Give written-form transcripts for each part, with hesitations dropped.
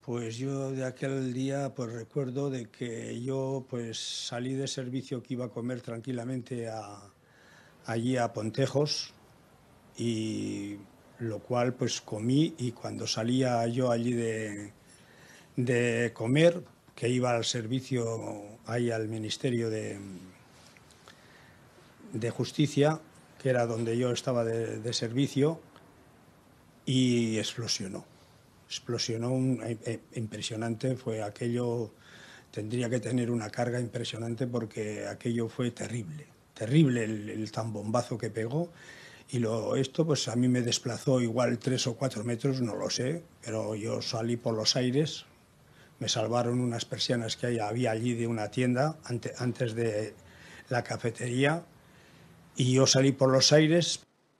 Pues yo de aquel día pues recuerdo de que yo pues salí de servicio que iba a comer tranquilamente allí a Pontejos y lo cual pues comí y cuando salía yo allí de comer, que iba al servicio ahí al Ministerio de Justicia, que era donde yo estaba de servicio, y explosionó. Explosionó, impresionante, fue aquello, tendría que tener una carga impresionante porque aquello fue terrible, terrible el zambombazo que pegó. Y esto pues a mí me desplazó igual 3 o 4 metros, no lo sé, pero yo salí por los aires, me salvaron unas persianas que había allí de una tienda antes de la cafetería, y yo salí por los aires.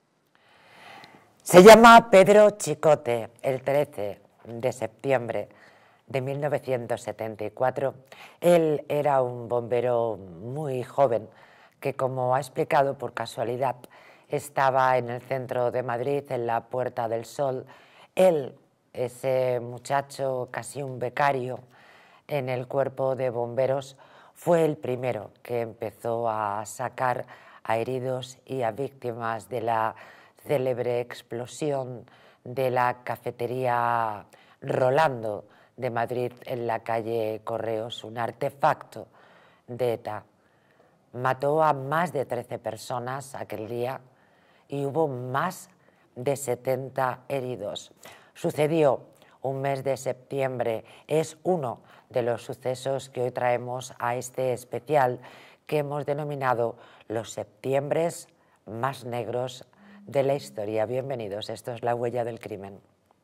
Se llama Pedro Chicote. El 13 de septiembre de 1974, él era un bombero muy joven que, como ha explicado por casualidad, estaba en el centro de Madrid, en la Puerta del Sol. Él, ese muchacho, casi un becario en el cuerpo de bomberos, fue el primero que empezó a sacar a heridos y a víctimas de la célebre explosión de la cafetería Rolando de Madrid en la calle Correos, un artefacto de ETA. Mató a más de 13 personas aquel día y hubo más de 70 heridos. Sucedió un mes de septiembre, es uno de los sucesos que hoy traemos a este especial que hemos denominado los septiembres más negros de la historia. Bienvenidos, esto es La Huella del Crimen.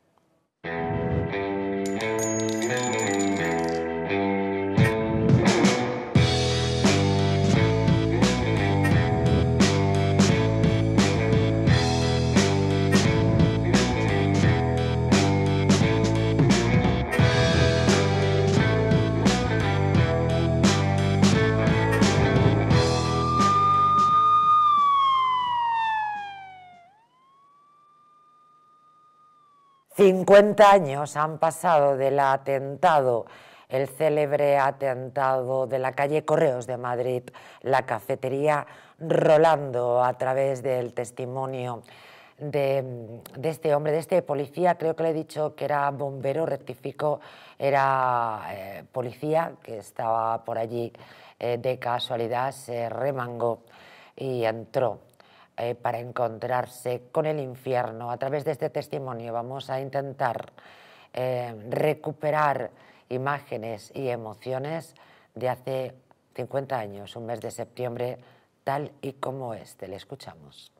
50 años han pasado del atentado, el célebre atentado de la calle Correos de Madrid, la cafetería Rolando, a través del testimonio de este hombre, de este policía. Creo que le he dicho que era bombero, rectifico, era policía, que estaba por allí de casualidad, se remangó y entró para encontrarse con el infierno. A través de este testimonio vamos a intentar recuperar imágenes y emociones de hace 50 años, un mes de septiembre tal y como este. Le escuchamos.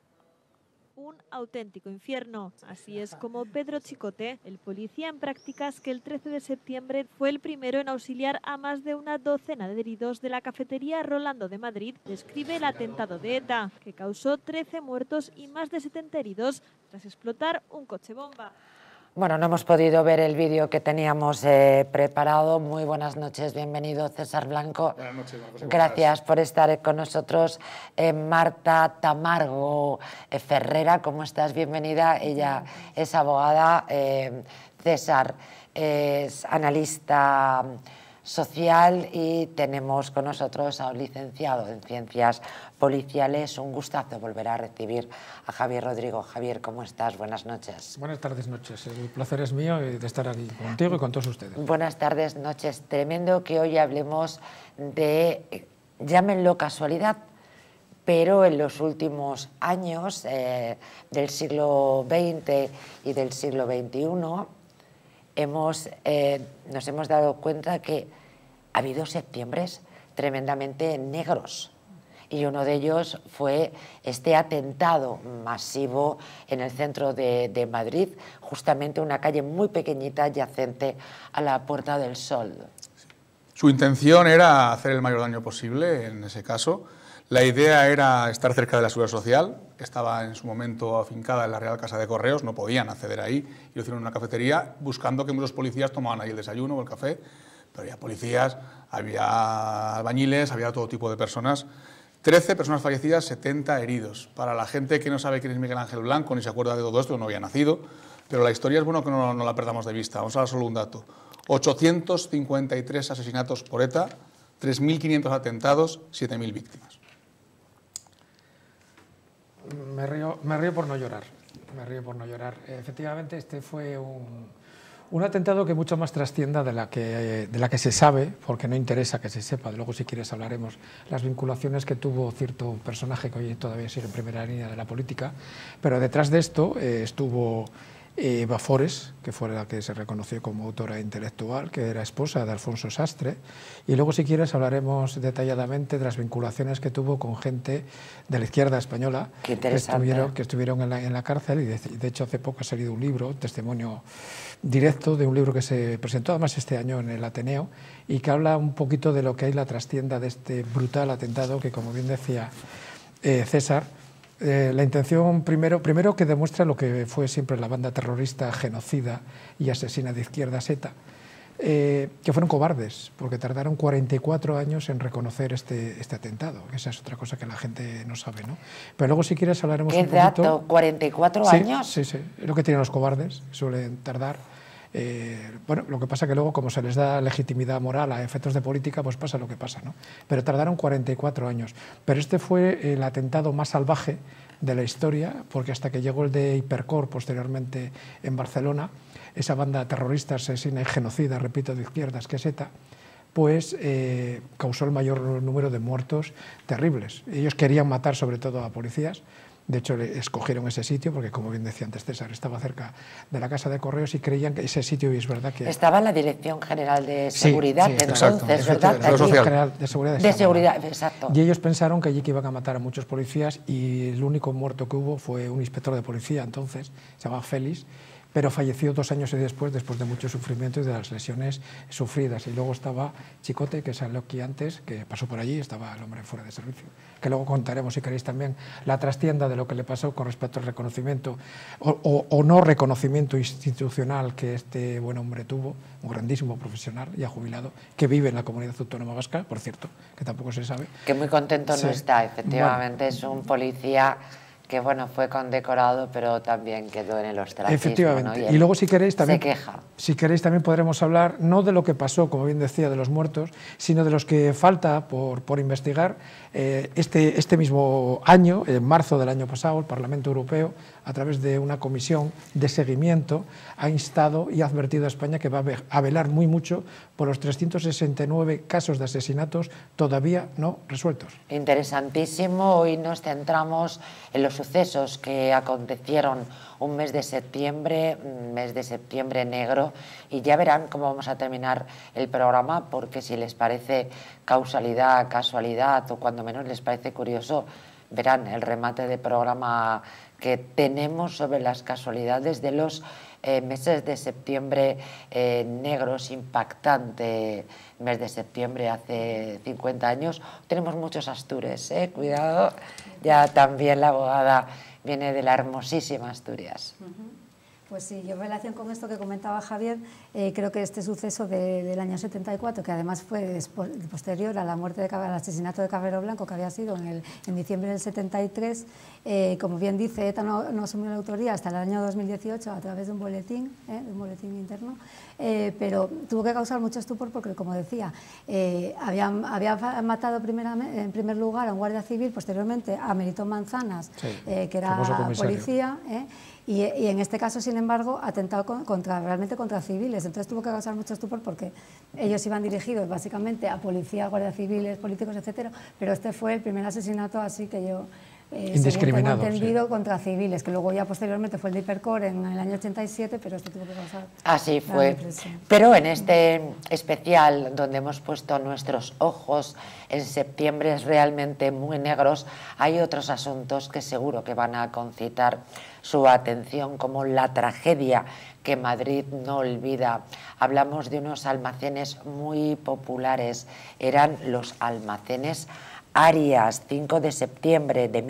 Un auténtico infierno. Así es como Pedro Chicote, el policía en prácticas que el 13 de septiembre fue el primero en auxiliar a más de una docena de heridos de la cafetería Rolando de Madrid, describe el atentado de ETA, que causó 13 muertos y más de 70 heridos tras explotar un coche bomba. Bueno, no hemos podido ver el vídeo que teníamos preparado. Muy buenas noches, bienvenido César Blanco. Buenas noches, José. Gracias por estar con nosotros. Marta Tamargo Ferrera, ¿cómo estás? Bienvenida. Ella es abogada. César es analista social y tenemos con nosotros a un licenciado en Ciencias Policiales. Un gustazo volver a recibir a Javier Rodrigo. Javier, ¿cómo estás? Buenas noches. Buenas tardes, noches. El placer es mío de estar aquí contigo y con todos ustedes. Buenas tardes, noches. Tremendo que hoy hablemos de, llámenlo casualidad, pero en los últimos años del siglo XX y del siglo XXI nos hemos dado cuenta que ha habido septiembres tremendamente negros. Y uno de ellos fue este atentado masivo en el centro de Madrid, justamente una calle muy pequeñita adyacente a la Puerta del Sol. Su intención era hacer el mayor daño posible en ese caso. La idea era estar cerca de la seguridad social. Estaba en su momento afincada en la Real Casa de Correos, no podían acceder ahí y lo hicieron en una cafetería buscando que muchos policías tomaban ahí el desayuno o el café. Pero había policías, había albañiles, había todo tipo de personas. 13 personas fallecidas, 70 heridos. Para la gente que no sabe quién es Miguel Ángel Blanco ni se acuerda de todo esto, no había nacido, Pero la historia es bueno que no la perdamos de vista. Vamos a dar solo un dato. 853 asesinatos por ETA, 3.500 atentados, 7.000 víctimas. Me río por no llorar. Me río por no llorar. Efectivamente, este fue un atentado que mucho más trascienda de la que se sabe, porque no interesa que se sepa. Luego, si quieres, hablaremos las vinculaciones que tuvo cierto personaje que hoy todavía sigue en primera línea de la política. Pero detrás de esto estuvo Eva Forés, que fue la que se reconoció como autora intelectual, que era esposa de Alfonso Sastre, y luego, si quieres, hablaremos detalladamente de las vinculaciones que tuvo con gente de la izquierda española que estuvieron en la cárcel, y de hecho hace poco ha salido un libro, testimonio directo de un libro que se presentó además este año en el Ateneo, y que habla un poquito de lo que hay la trastienda de este brutal atentado que, como bien decía César, la intención primero que demuestra lo que fue siempre la banda terrorista, genocida y asesina de izquierdas ETA, que fueron cobardes, porque tardaron 44 años en reconocer este atentado. Esa es otra cosa que la gente no sabe, ¿no? Pero luego, si quieres, hablaremos un poquito... ¿Qué dato? ¿44 años? Sí, es lo que tienen los cobardes, suelen tardar. Bueno, lo que pasa que luego, como se les da legitimidad moral a efectos de política, pues pasa lo que pasa, ¿no? Pero tardaron 44 años. Pero este fue el atentado más salvaje de la historia, porque hasta que llegó el de Hipercor, posteriormente en Barcelona, esa banda terrorista, asesina y genocida, repito, de izquierdas, que es ETA, pues causó el mayor número de muertos terribles. Ellos querían matar sobre todo a policías. De hecho, escogieron ese sitio porque, como bien decía antes César, estaba cerca de la Casa de Correos y creían que ese sitio, y es verdad que... Estaba en la Dirección General de Seguridad, entonces, ¿verdad? La Dirección General de Seguridad. De Seguridad, exacto. Y ellos pensaron que allí que iban a matar a muchos policías, y el único muerto que hubo fue un inspector de policía, entonces, se llamaba Félix, pero falleció 2 años después de mucho sufrimiento y de las lesiones sufridas. Y luego estaba Chicote, que salió aquí antes, que pasó por allí, estaba el hombre fuera de servicio, que luego contaremos, si queréis, también la trastienda de lo que le pasó con respecto al reconocimiento o no reconocimiento institucional que este buen hombre tuvo, un grandísimo profesional, ya jubilado, que vive en la Comunidad Autónoma Vasca, por cierto, que tampoco se sabe. Que muy contento no está, efectivamente, bueno, es un policía que, bueno, fue condecorado, pero también quedó en el ostracismo. Efectivamente. ¿no? Y luego, si queréis, también, se queja. Si queréis, también podremos hablar, no de lo que pasó, como bien decía, de los muertos, sino de los que falta por investigar. Este mismo año, en marzo del año pasado, el Parlamento Europeo, a través de una comisión de seguimiento, ha instado y ha advertido a España que va a velar muy mucho por los 369 casos de asesinatos todavía no resueltos. Interesantísimo. Hoy nos centramos en los sucesos que acontecieron un mes de septiembre negro, y ya verán cómo vamos a terminar el programa, porque si les parece causalidad, casualidad, o cuando menos les parece curioso, verán el remate de programa que tenemos sobre las casualidades de los meses de septiembre negros, impactante mes de septiembre hace 50 años. Tenemos muchos Astures, cuidado, ya también la abogada viene de la hermosísima Asturias. Pues sí, yo en relación con esto que comentaba Javier, creo que este suceso del año 74, que además fue posterior a la muerte al asesinato de Carrero Blanco, que había sido en diciembre del 73, como bien dice, ETA no asumió la autoría hasta el año 2018 a través de un boletín interno, pero tuvo que causar mucho estupor porque, como decía, había matado en primer lugar a un guardia civil, posteriormente a Melitón Manzanas, sí, que era policía, y en este caso, sin embargo, atentado realmente contra civiles. Entonces tuvo que causar mucho estupor porque ellos iban dirigidos básicamente a policías, guardias civiles, políticos, etcétera, pero este fue el primer asesinato así que yo... indiscriminado, tengo entendido, sí, contra civiles, que luego ya posteriormente fue el de Hipercor en el año 87, pero esto tuvo que causar... Así fue. Pero en este especial, donde hemos puesto nuestros ojos en septiembre realmente muy negros, hay otros asuntos que seguro que van a concitar su atención, como la tragedia que Madrid no olvida. Hablamos de unos almacenes muy populares, eran los almacenes Arias, 5 de septiembre de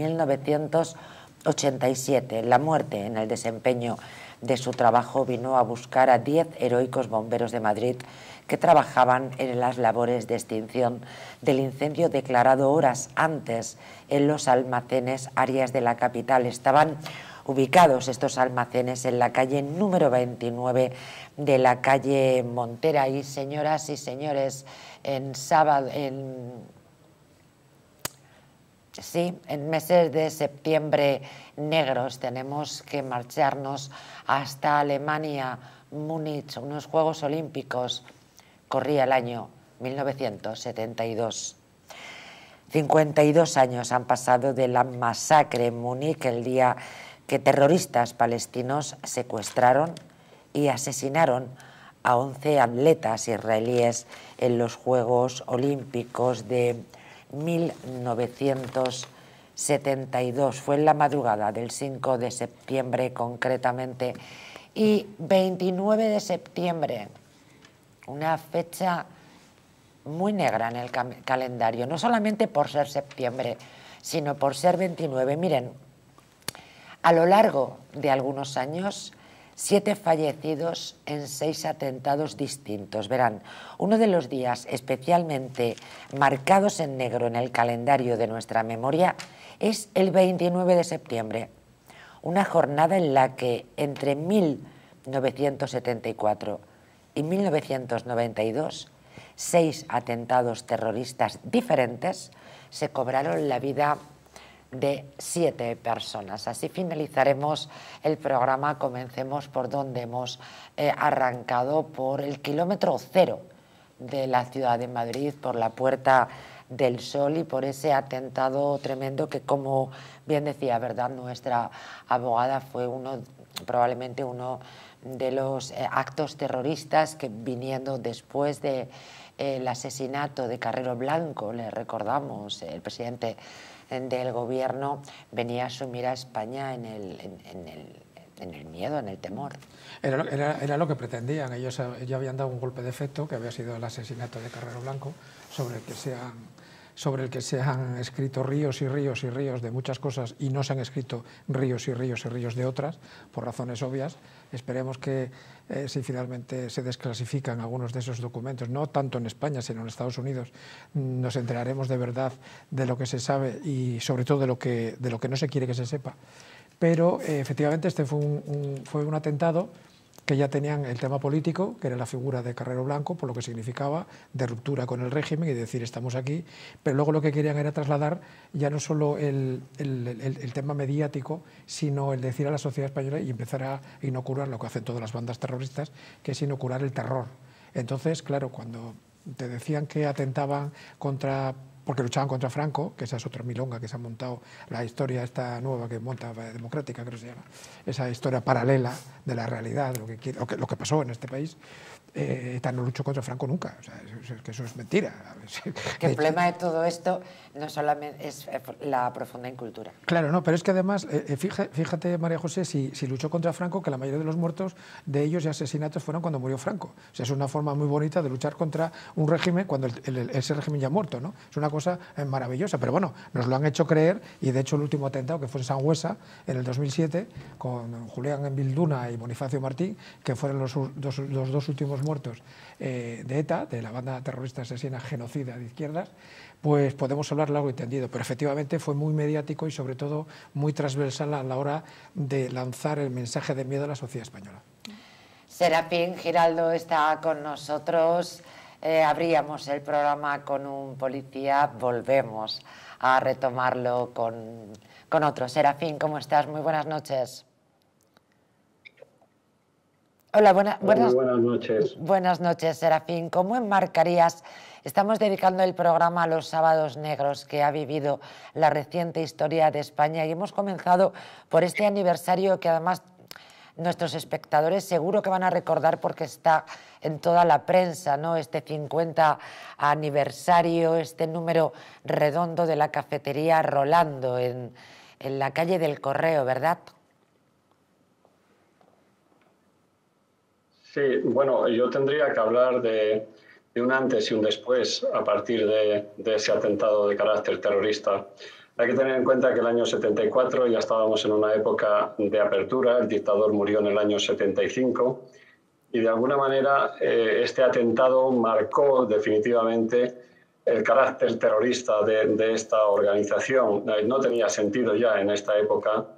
1987. La muerte en el desempeño de su trabajo vino a buscar a 10 heroicos bomberos de Madrid que trabajaban en las labores de extinción del incendio declarado horas antes en los almacenes Arias de la capital. Estaban ubicados estos almacenes en la calle número 29 de la calle Montera. Y señoras y señores, en meses de septiembre negros tenemos que marcharnos hasta Alemania, Múnich, unos Juegos Olímpicos. Corría el año 1972. 52 años han pasado de la masacre en Múnich, el día que terroristas palestinos secuestraron y asesinaron a 11 atletas israelíes en los Juegos Olímpicos de 1972. Fue en la madrugada del 5 de septiembre concretamente, y 29 de septiembre, una fecha muy negra en el calendario, no solamente por ser septiembre, sino por ser 29. Miren, a lo largo de algunos años, 7 fallecidos en 6 atentados distintos. Verán, uno de los días especialmente marcados en negro en el calendario de nuestra memoria es el 29 de septiembre, una jornada en la que entre 1974 y 1992, 6 atentados terroristas diferentes se cobraron la vida de 7 personas. Así finalizaremos el programa. Comencemos por donde hemos arrancado, por el kilómetro cero de la ciudad de Madrid, por la Puerta del Sol, y por ese atentado tremendo que, como bien decía, ¿verdad?, nuestra abogada, fue probablemente uno de los actos terroristas que, viniendo después de el asesinato de Carrero Blanco, le recordamos, el presidente del gobierno venía a asumir a España en el miedo, en el temor. Era lo que pretendían. Ellos ya habían dado un golpe de efecto, que había sido el asesinato de Carrero Blanco, sobre el que se han escrito ríos y ríos y ríos de muchas cosas, y no se han escrito ríos y ríos y ríos de otras, por razones obvias. Esperemos que si finalmente se desclasifican algunos de esos documentos, no tanto en España, sino en Estados Unidos, nos enteraremos de verdad de lo que se sabe y sobre todo de lo que no se quiere que se sepa. Pero efectivamente este fue un atentado que ya tenían el tema político, que era la figura de Carrero Blanco, por lo que significaba de ruptura con el régimen y decir estamos aquí, pero luego lo que querían era trasladar ya no solo el tema mediático, sino el decir a la sociedad española y empezar a inocular lo que hacen todas las bandas terroristas, que es inocular el terror. Entonces, claro, cuando te decían que atentaban porque luchaban contra Franco, que esa es otra milonga que se ha montado, la historia esta nueva que monta Democrática, creo que se llama, esa historia paralela de la realidad, de lo que pasó en este país. ETA no luchó contra Franco nunca, o sea, que eso es mentira. Que el problema de todo esto no solamente es la profunda incultura. Claro, no, pero es que además, fíjate, María José, si luchó contra Franco, que la mayoría de los muertos de ellos y asesinatos fueron cuando murió Franco. O sea, es una forma muy bonita de luchar contra un régimen cuando ese régimen ya ha muerto, ¿no? Es una cosa maravillosa, pero bueno, nos lo han hecho creer, y de hecho el último atentado, que fue en Sangüesa, en el 2007, con Julián Embilduna y Bonifacio Martín, que fueron los dos últimos muertos de ETA, de la banda terrorista asesina genocida de izquierdas, pues podemos hablar largo y tendido, pero efectivamente fue muy mediático y sobre todo muy transversal a la hora de lanzar el mensaje de miedo a la sociedad española. Serafín Giraldo está con nosotros. Abríamos el programa con un policía, volvemos a retomarlo con otro. Serafín, ¿cómo estás? Muy buenas noches. Hola, buenas noches. Buenas noches, Serafín. ¿Cómo enmarcarías? Estamos dedicando el programa a los sábados negros que ha vivido la reciente historia de España, y hemos comenzado por este aniversario que además nuestros espectadores seguro que van a recordar porque está en toda la prensa, ¿no? Este 50 aniversario, este número redondo de la cafetería Rolando en la calle del Correo, ¿verdad? Sí, bueno, yo tendría que hablar de un antes y un después a partir de ese atentado de carácter terrorista. Hay que tener en cuenta que el año 74 ya estábamos en una época de apertura, el dictador murió en el año 75 y de alguna manera este atentado marcó definitivamente el carácter terrorista de esta organización. No tenía sentido ya en esta época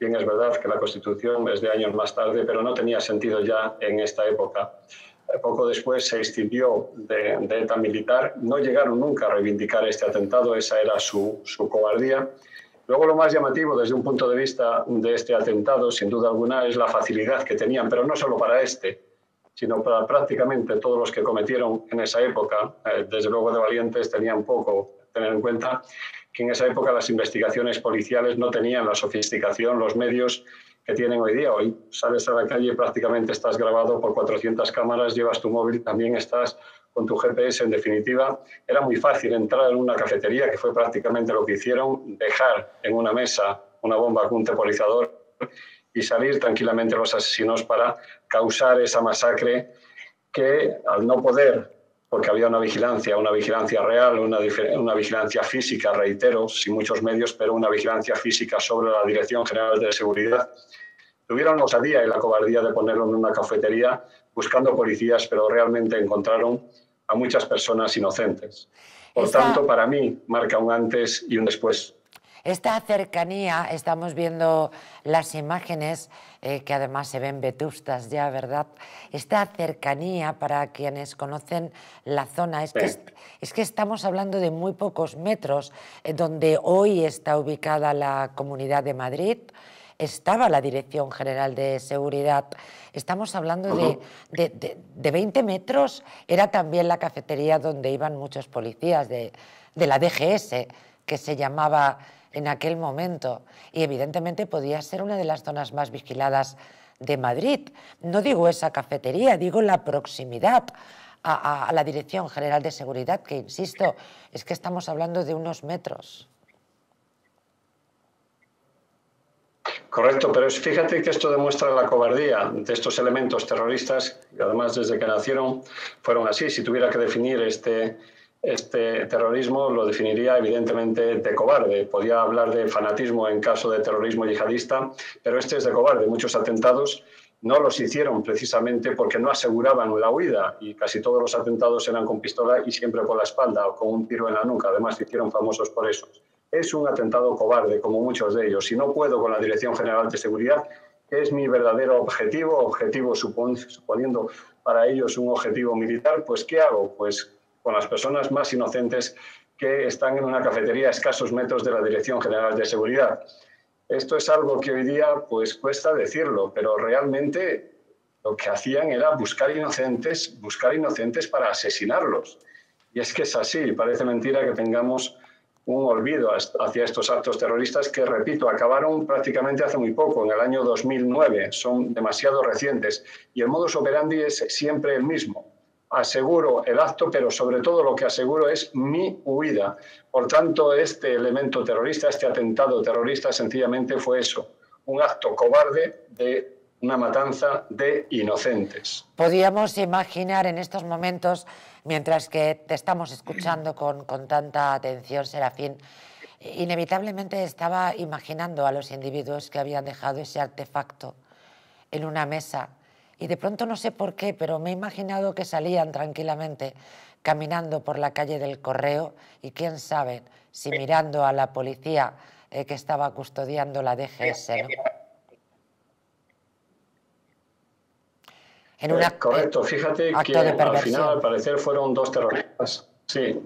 Bien, es verdad que la Constitución es de años más tarde, pero no tenía sentido ya en esta época. Poco después se extinguió de ETA militar. No llegaron nunca a reivindicar este atentado, esa era su cobardía. Luego, lo más llamativo desde un punto de vista de este atentado, sin duda alguna, es la facilidad que tenían, pero no solo para este, sino para prácticamente todos los que cometieron en esa época. Desde luego, de valientes tenían poco. Tener en cuenta que en esa época las investigaciones policiales no tenían la sofisticación, los medios que tienen hoy día. Hoy sales a la calle y prácticamente estás grabado por 400 cámaras, llevas tu móvil, también estás con tu GPS. En definitiva, era muy fácil entrar en una cafetería, que fue prácticamente lo que hicieron, dejar en una mesa una bomba con un temporizador y salir tranquilamente los asesinos para causar esa masacre que, al no poder, porque había una vigilancia real, una vigilancia física, reitero, sin muchos medios, pero una vigilancia física sobre la Dirección General de Seguridad, tuvieron la osadía y la cobardía de ponerlo en una cafetería buscando policías, pero realmente encontraron a muchas personas inocentes. Por tanto, para mí, marca un antes y un después. Esta cercanía, estamos viendo las imágenes, que además se ven vetustas ya, ¿verdad? Esta cercanía, para quienes conocen la zona, es que estamos hablando de muy pocos metros, donde hoy está ubicada la Comunidad de Madrid, estaba la Dirección General de Seguridad. Estamos hablando de 20 metros, era también la cafetería donde iban muchos policías de la DGS, que se llamaba en aquel momento, y evidentemente podía ser una de las zonas más vigiladas de Madrid. No digo esa cafetería, digo la proximidad a la Dirección General de Seguridad, que insisto, es que estamos hablando de unos metros. Correcto, pero fíjate que esto demuestra la cobardía de estos elementos terroristas, y además desde que nacieron fueron así. Si tuviera que definir este terrorismo, lo definiría evidentemente de cobarde. Podía hablar de fanatismo en caso de terrorismo yihadista, pero este es de cobarde. Muchos atentados no los hicieron precisamente porque no aseguraban la huida, y casi todos los atentados eran con pistola y siempre por la espalda o con un tiro en la nuca. Además, se hicieron famosos por eso. Es un atentado cobarde, como muchos de ellos. Si no puedo con la Dirección General de Seguridad, que es mi verdadero objetivo suponiendo para ellos un objetivo militar, pues ¿qué hago? Pues con las personas más inocentes que están en una cafetería a escasos metros de la Dirección General de Seguridad. Esto es algo que hoy día pues cuesta decirlo, pero realmente lo que hacían era buscar inocentes para asesinarlos. Y es que es así, parece mentira que tengamos un olvido hacia estos actos terroristas que, repito, acabaron prácticamente hace muy poco, en el año 2009, son demasiado recientes, y el modus operandi es siempre el mismo. Aseguro el acto, pero sobre todo lo que aseguro es mi huida. Por tanto, este elemento terrorista, este atentado terrorista, sencillamente fue eso, un acto cobarde de una matanza de inocentes. Podíamos imaginar en estos momentos, mientras que te estamos escuchando con tanta atención, Serafín, inevitablemente estaba imaginando a los individuos que habían dejado ese artefacto en una mesa. Y de pronto, no sé por qué, pero me he imaginado que salían tranquilamente caminando por la calle del Correo y quién sabe si mirando a la policía que estaba custodiando la DGS, ¿no? Correcto, fíjate que al final, al parecer, fueron dos terroristas. Sí,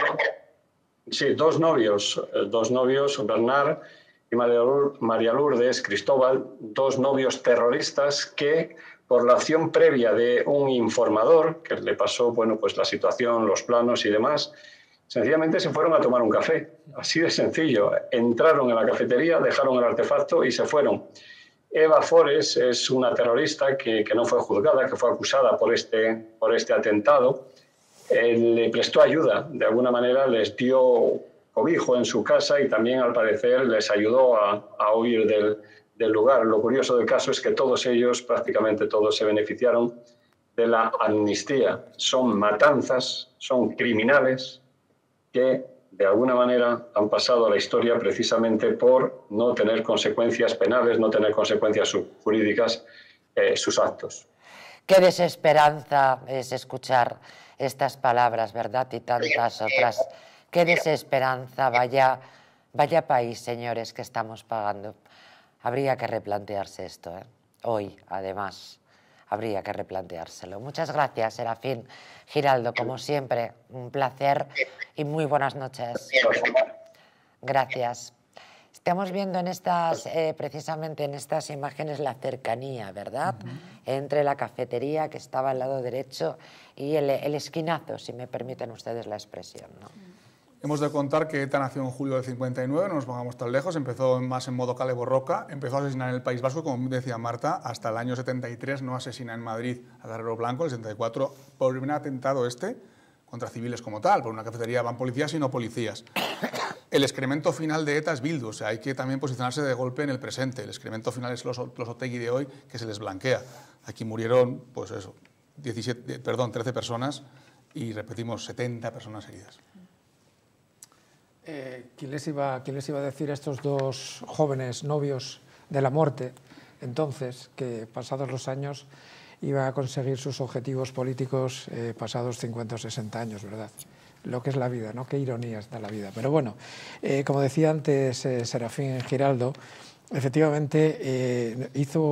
dos novios, Bernard y María Lourdes Cristóbal, dos novios terroristas que, por la acción previa de un informador que le pasó, bueno, pues la situación, los planos y demás, sencillamente se fueron a tomar un café. Así de sencillo. Entraron en la cafetería, dejaron el artefacto y se fueron. Eva Fores es una terrorista que no fue juzgada, que fue acusada por este atentado. Le prestó ayuda, de alguna manera les dio cobijo en su casa y también, al parecer, les ayudó a huir del lugar. Lo curioso del caso es que todos ellos, prácticamente todos, se beneficiaron de la amnistía. Son matanzas, son criminales que, de alguna manera, han pasado a la historia precisamente por no tener consecuencias penales, no tener consecuencias jurídicas sus actos. Qué desesperanza es escuchar estas palabras, ¿verdad? Y tantas otras. Qué desesperanza, vaya país, señores, que estamos pagando. Habría que replantearse esto, ¿eh? Hoy, además, habría que replanteárselo. Muchas gracias, Serafín Giraldo, como siempre, un placer y muy buenas noches. Gracias. Estamos viendo en estas, precisamente en estas imágenes la cercanía, ¿verdad? Entre la cafetería que estaba al lado derecho y el esquinazo, si me permiten ustedes la expresión, ¿no? Hemos de contar que ETA nació en julio del 59, no nos pongamos tan lejos, empezó más en modo Kale Borroka, empezó a asesinar en el País Vasco, como decía Marta, hasta el año 73 no asesina en Madrid a Guerrero Blanco, el 74 por el primer atentado contra civiles como tal, por una cafetería van policías y no policías. El excremento final de ETA es Bildu, o sea, hay que también posicionarse de golpe en el presente. El excremento final es los Otegi de hoy, que se les blanquea. Aquí murieron, pues eso, 13 personas y repetimos, 70 personas heridas. ¿Quién les iba a decir a estos dos jóvenes novios de la muerte, entonces, que pasados los años iba a conseguir sus objetivos políticos pasados 50 o 60 años, ¿verdad? Lo que es la vida, ¿no? Qué ironías da la vida. Pero bueno, como decía antes Serafín Giraldo, efectivamente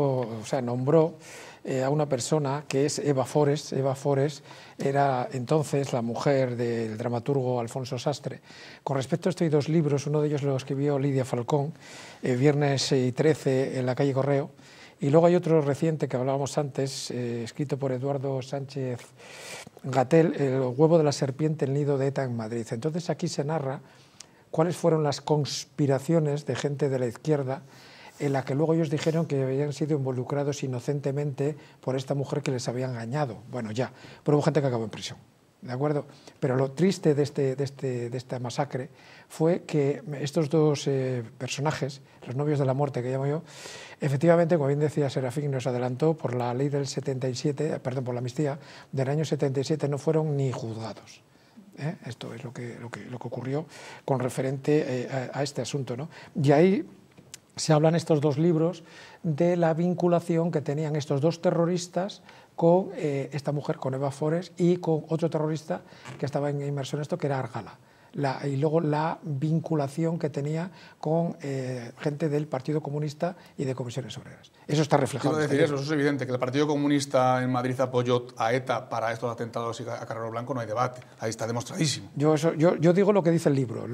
nombró a una persona que es Eva Forés. Eva Forés era entonces la mujer del dramaturgo Alfonso Sastre. Con respecto a esto hay dos libros, uno de ellos lo escribió Lidia Falcón, Viernes y 13 en la calle Correo, y luego hay otro reciente que hablábamos antes, escrito por Eduardo Sánchez Gatel, El huevo de la serpiente, el nido de ETA en Madrid. Entonces aquí se narra cuáles fueron las conspiraciones de gente de la izquierda en la que luego ellos dijeron que habían sido involucrados inocentemente por esta mujer que les había engañado. Bueno, ya, pero hubo gente que acabó en prisión, ¿de acuerdo? Pero lo triste de esta masacre fue que estos dos personajes, los novios de la muerte que llamo yo, efectivamente, como bien decía Serafín, nos adelantó por la ley del 77, perdón, por la amnistía del año 77, no fueron ni juzgados. Esto es lo que ocurrió con referente a este asunto, ¿no? Y ahí se hablan estos dos libros de la vinculación que tenían estos dos terroristas con esta mujer, con Eva Forés, y con otro terrorista que estaba inmerso en esto, que era Argala. Y luego la vinculación que tenía con gente del Partido Comunista y de comisiones obreras. Eso está reflejado. Quiero decir eso es evidente, que el Partido Comunista en Madrid apoyó a ETA para estos atentados y a Carrero Blanco, no hay debate, ahí está demostradísimo. Yo digo lo que dice el libro,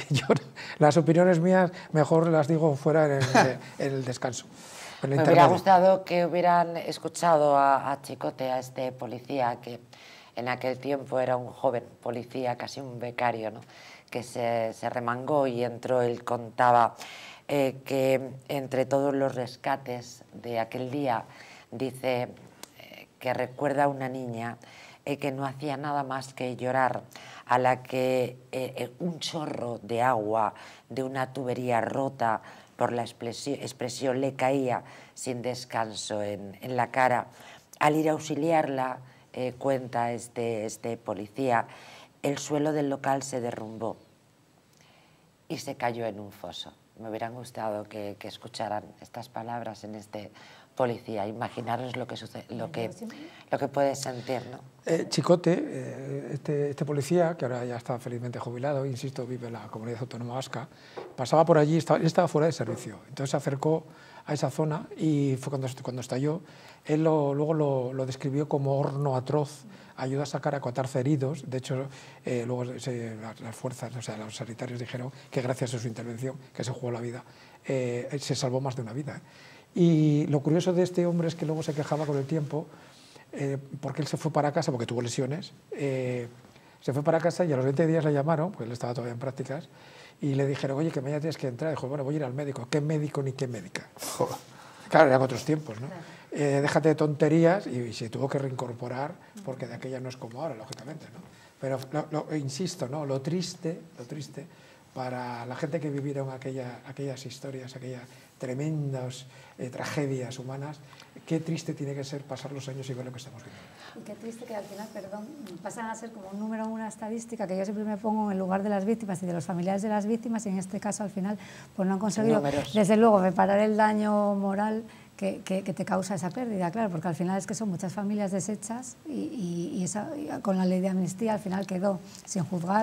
las opiniones mías mejor las digo fuera en el descanso. Me hubiera gustado que hubieran escuchado a Chicote, a este policía que en aquel tiempo era un joven policía, casi un becario, ¿no? Que se remangó y entró. Él contaba que entre todos los rescates de aquel día, dice que recuerda a una niña que no hacía nada más que llorar, a la que un chorro de agua de una tubería rota por la expresión le caía sin descanso en la cara. Al ir a auxiliarla, cuenta este policía, el suelo del local se derrumbó y se cayó en un foso. Me hubieran gustado que escucharan estas palabras en este policía. Imaginaros lo que puede sentir, ¿no? Chicote, este policía, que ahora ya está felizmente jubilado, insisto, vive en la Comunidad Autónoma Vasca, pasaba por allí, él estaba fuera de servicio, entonces se acercó a esa zona y fue cuando estalló. Él luego lo describió como horno atroz, ayudó a sacar a 14 heridos. De hecho, luego las fuerzas, o sea, los sanitarios dijeron que gracias a su intervención, que se jugó la vida, se salvó más de una vida. Y lo curioso de este hombre es que luego se quejaba con el tiempo, porque él se fue para casa, porque tuvo lesiones, se fue para casa y a los 20 días le llamaron, porque él estaba todavía en prácticas, y le dijeron, oye, que mañana tienes que entrar. Dijo, bueno, voy a ir al médico. ¿Qué médico ni qué médica? Claro, eran otros tiempos, ¿no? Déjate de tonterías, y se tuvo que reincorporar, porque de aquella no es como ahora, lógicamente, ¿no? Pero insisto, ¿no? Lo triste para la gente que vivieron aquellas historias, aquellas tremendas tragedias humanas, qué triste tiene que ser pasar los años y ver lo que estamos viendo. Y qué triste que al final, pasan a ser como un número, una estadística que yo siempre me pongo en lugar de las víctimas y de los familiares de las víctimas, y en este caso al final pues no han conseguido, desde luego, reparar el daño moral que te causa esa pérdida, claro, porque al final es que son muchas familias deshechas y con la ley de amnistía al final quedó sin juzgar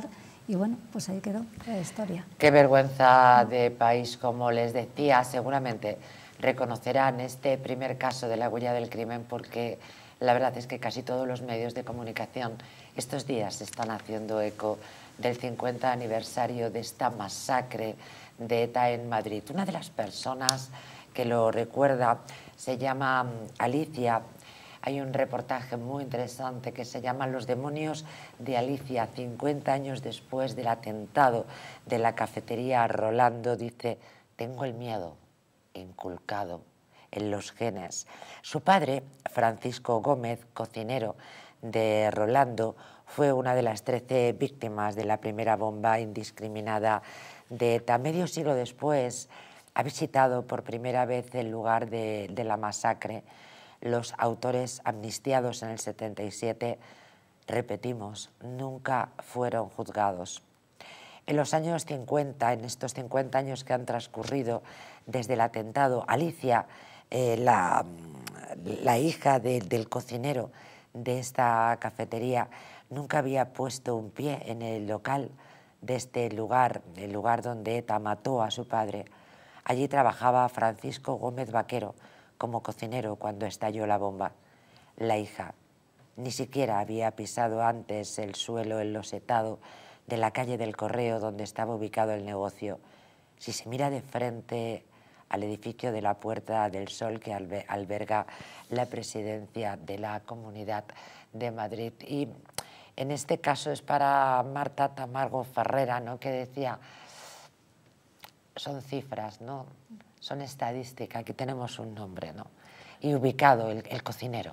y bueno, pues ahí quedó la historia. Qué vergüenza de país, como les decía, seguramente reconocerán este primer caso de la huella del crimen, porque la verdad es que casi todos los medios de comunicación estos días están haciendo eco del 50 aniversario de esta masacre de ETA en Madrid. Una de las personas que lo recuerda se llama Alicia. Hay un reportaje muy interesante que se llama Los demonios de Alicia, 50 años después del atentado de la cafetería Rolando. Dice, tengo el miedo inculcado en los genes. Su padre, Francisco Gómez, cocinero de Rolando, fue una de las 13 víctimas de la primera bomba indiscriminada de ETA. Medio siglo después ha visitado por primera vez el lugar de la masacre. Los autores amnistiados en el 77, repetimos, nunca fueron juzgados. En los años 50, en estos 50 años que han transcurrido desde el atentado, Alicia, la hija del cocinero de esta cafetería, nunca había puesto un pie en el local de este lugar, el lugar donde ETA mató a su padre. Allí trabajaba Francisco Gómez Vaquero como cocinero cuando estalló la bomba. La hija ni siquiera había pisado antes el suelo enlosetado de la calle del Correo donde estaba ubicado el negocio. Si se mira de frente al edificio de la Puerta del Sol que alberga la presidencia de la Comunidad de Madrid. Y en este caso es para Marta Tamargo Ferrera, ¿no?, que decía, son cifras, ¿no?, son estadística, aquí tenemos un nombre, ¿no?, y ubicado el cocinero.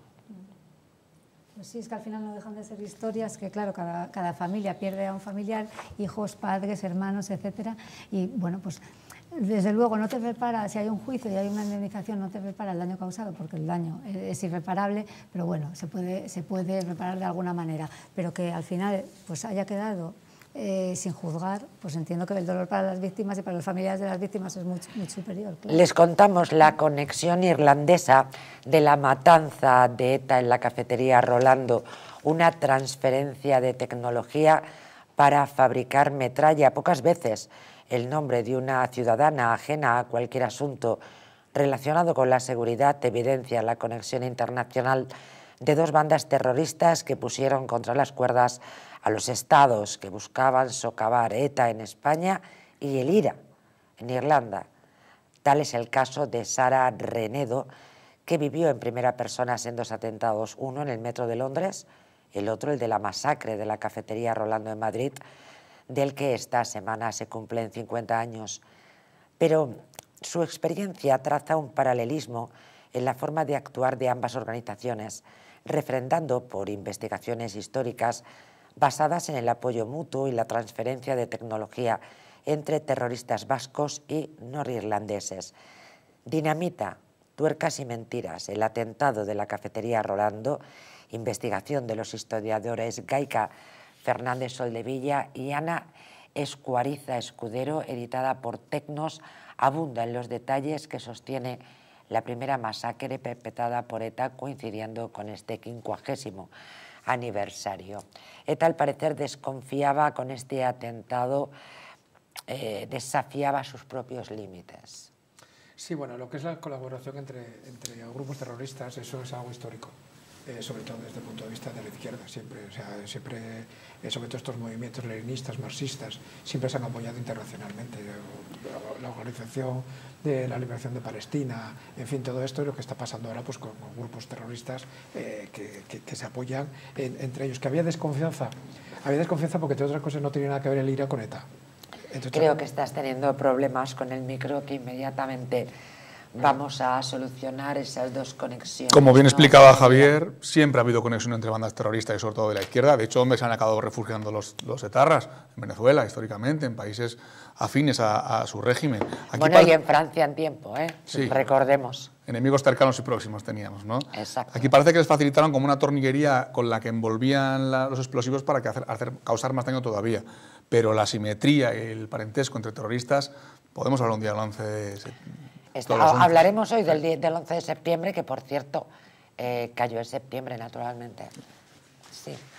Pues sí, es que al final no dejan de ser historias que, claro, cada familia pierde a un familiar, hijos, padres, hermanos, etcétera, y bueno, pues desde luego no te prepara, si hay un juicio y hay una indemnización, no te prepara el daño causado, porque el daño es irreparable, pero bueno, se puede reparar de alguna manera, pero que al final pues haya quedado sin juzgar, pues entiendo que el dolor para las víctimas y para las familias de las víctimas es muy superior. Claro. Les contamos la conexión irlandesa de la matanza de ETA en la cafetería Rolando, una transferencia de tecnología para fabricar metralla. Pocas veces el nombre de una ciudadana ajena a cualquier asunto relacionado con la seguridad evidencia la conexión internacional de dos bandas terroristas que pusieron contra las cuerdas a los estados que buscaban socavar ETA en España y el IRA en Irlanda. Tal es el caso de Sara Renedo, que vivió en primera persona en dos atentados, uno en el metro de Londres, el otro el de la masacre de la cafetería Rolando en Madrid, del que esta semana se cumplen 50 años. Pero su experiencia traza un paralelismo en la forma de actuar de ambas organizaciones, refrendando por investigaciones históricas basadas en el apoyo mutuo y la transferencia de tecnología entre terroristas vascos y norirlandeses. Dinamita, tuercas y mentiras, el atentado de la cafetería Rolando, investigación de los historiadores Gaica Fernández Soldevilla y Ana Escuariza Escudero, editada por Tecnos, abunda en los detalles que sostiene la primera masacre perpetrada por ETA coincidiendo con este 50º aniversario. ETA al parecer desconfiaba con este atentado, desafiaba sus propios límites. Sí, bueno, lo que es la colaboración entre grupos terroristas, eso es algo histórico. Sobre todo desde el punto de vista de la izquierda, siempre, sobre todo estos movimientos leninistas, marxistas, siempre se han apoyado internacionalmente. La Organización de la Liberación de Palestina, en fin, todo esto es lo que está pasando ahora pues, con grupos terroristas que se apoyan entre ellos. Que había desconfianza porque entre otras cosas no tenía nada que ver el IRA con ETA. Entonces, creo que estás teniendo problemas con el micro, que inmediatamente vamos a solucionar esas dos conexiones. Como bien explicaba Javier, siempre ha habido conexión entre bandas terroristas y sobre todo de la izquierda. De hecho, ¿dónde se han acabado refugiando los etarras? En Venezuela, históricamente, en países afines a su régimen. Aquí bueno, y en Francia en tiempo, sí, recordemos. Enemigos cercanos y próximos teníamos, ¿no? Exacto. Aquí parece que les facilitaron como una tornillería con la que envolvían los explosivos para causar más daño todavía. Pero la simetría y el parentesco entre terroristas, podemos hablar un día del 11 de septiembre. Hablaremos hoy del 11 de septiembre, que por cierto cayó en septiembre, naturalmente. Sí,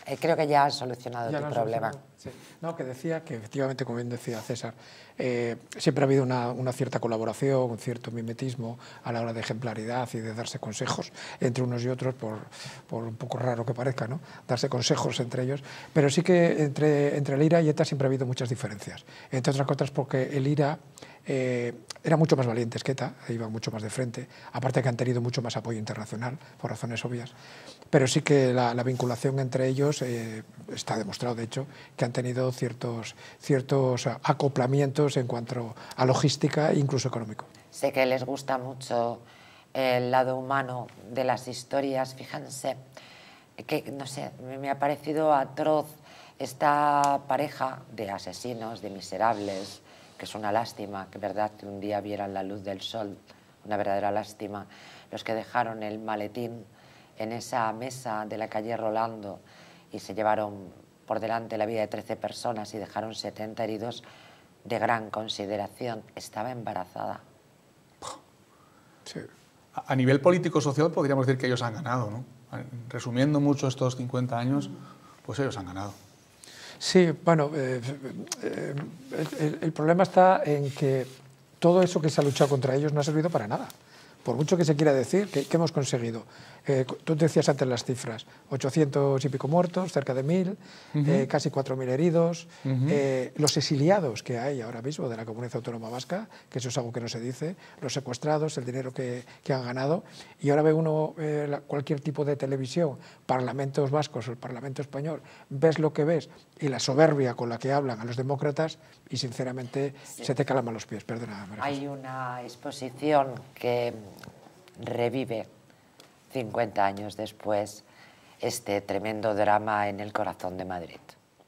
Creo que ya has solucionado tu problema. Sí. No, que decía que efectivamente, como bien decía César, siempre ha habido una cierta colaboración, un cierto mimetismo a la hora de ejemplaridad y de darse consejos entre unos y otros, por un poco raro que parezca, ¿no? Darse consejos entre ellos, pero sí que entre el IRA y ETA siempre ha habido muchas diferencias. Entre otras cosas porque el IRA eran mucho más valientes que ETA, iban mucho más de frente, aparte que han tenido mucho más apoyo internacional, por razones obvias, pero sí que la vinculación entre ellos está demostrado, de hecho, que han tenido ciertos acoplamientos en cuanto a logística e incluso económico. Sé que les gusta mucho el lado humano de las historias. Fíjense que, no sé, me ha parecido atroz esta pareja de asesinos, de miserables, que es una lástima, que verdad que un día vieran la luz del sol, una verdadera lástima, los que dejaron el maletín en esa mesa de la calle Rolando y se llevaron por delante la vida de 13 personas y dejaron 70 heridos de gran consideración. Estaba embarazada. Sí. A nivel político-social podríamos decir que ellos han ganado, ¿no? Resumiendo mucho estos 50 años, pues ellos han ganado. Sí, bueno, el problema está en que todo eso que se ha luchado contra ellos no ha servido para nada. Por mucho que se quiera decir, ¿qué hemos conseguido? Tú decías antes las cifras, 800 y pico muertos, cerca de 1000, casi 4000 heridos, los exiliados que hay ahora mismo de la Comunidad Autónoma Vasca, que eso es algo que no se dice, los secuestrados, el dinero que han ganado, y ahora ve uno cualquier tipo de televisión, parlamentos vascos o el Parlamento español, ves lo que ves y la soberbia con la que hablan a los demócratas y sinceramente se te calaman los pies, perdona. Hay una exposición que revive 50 años después este tremendo drama en el corazón de Madrid.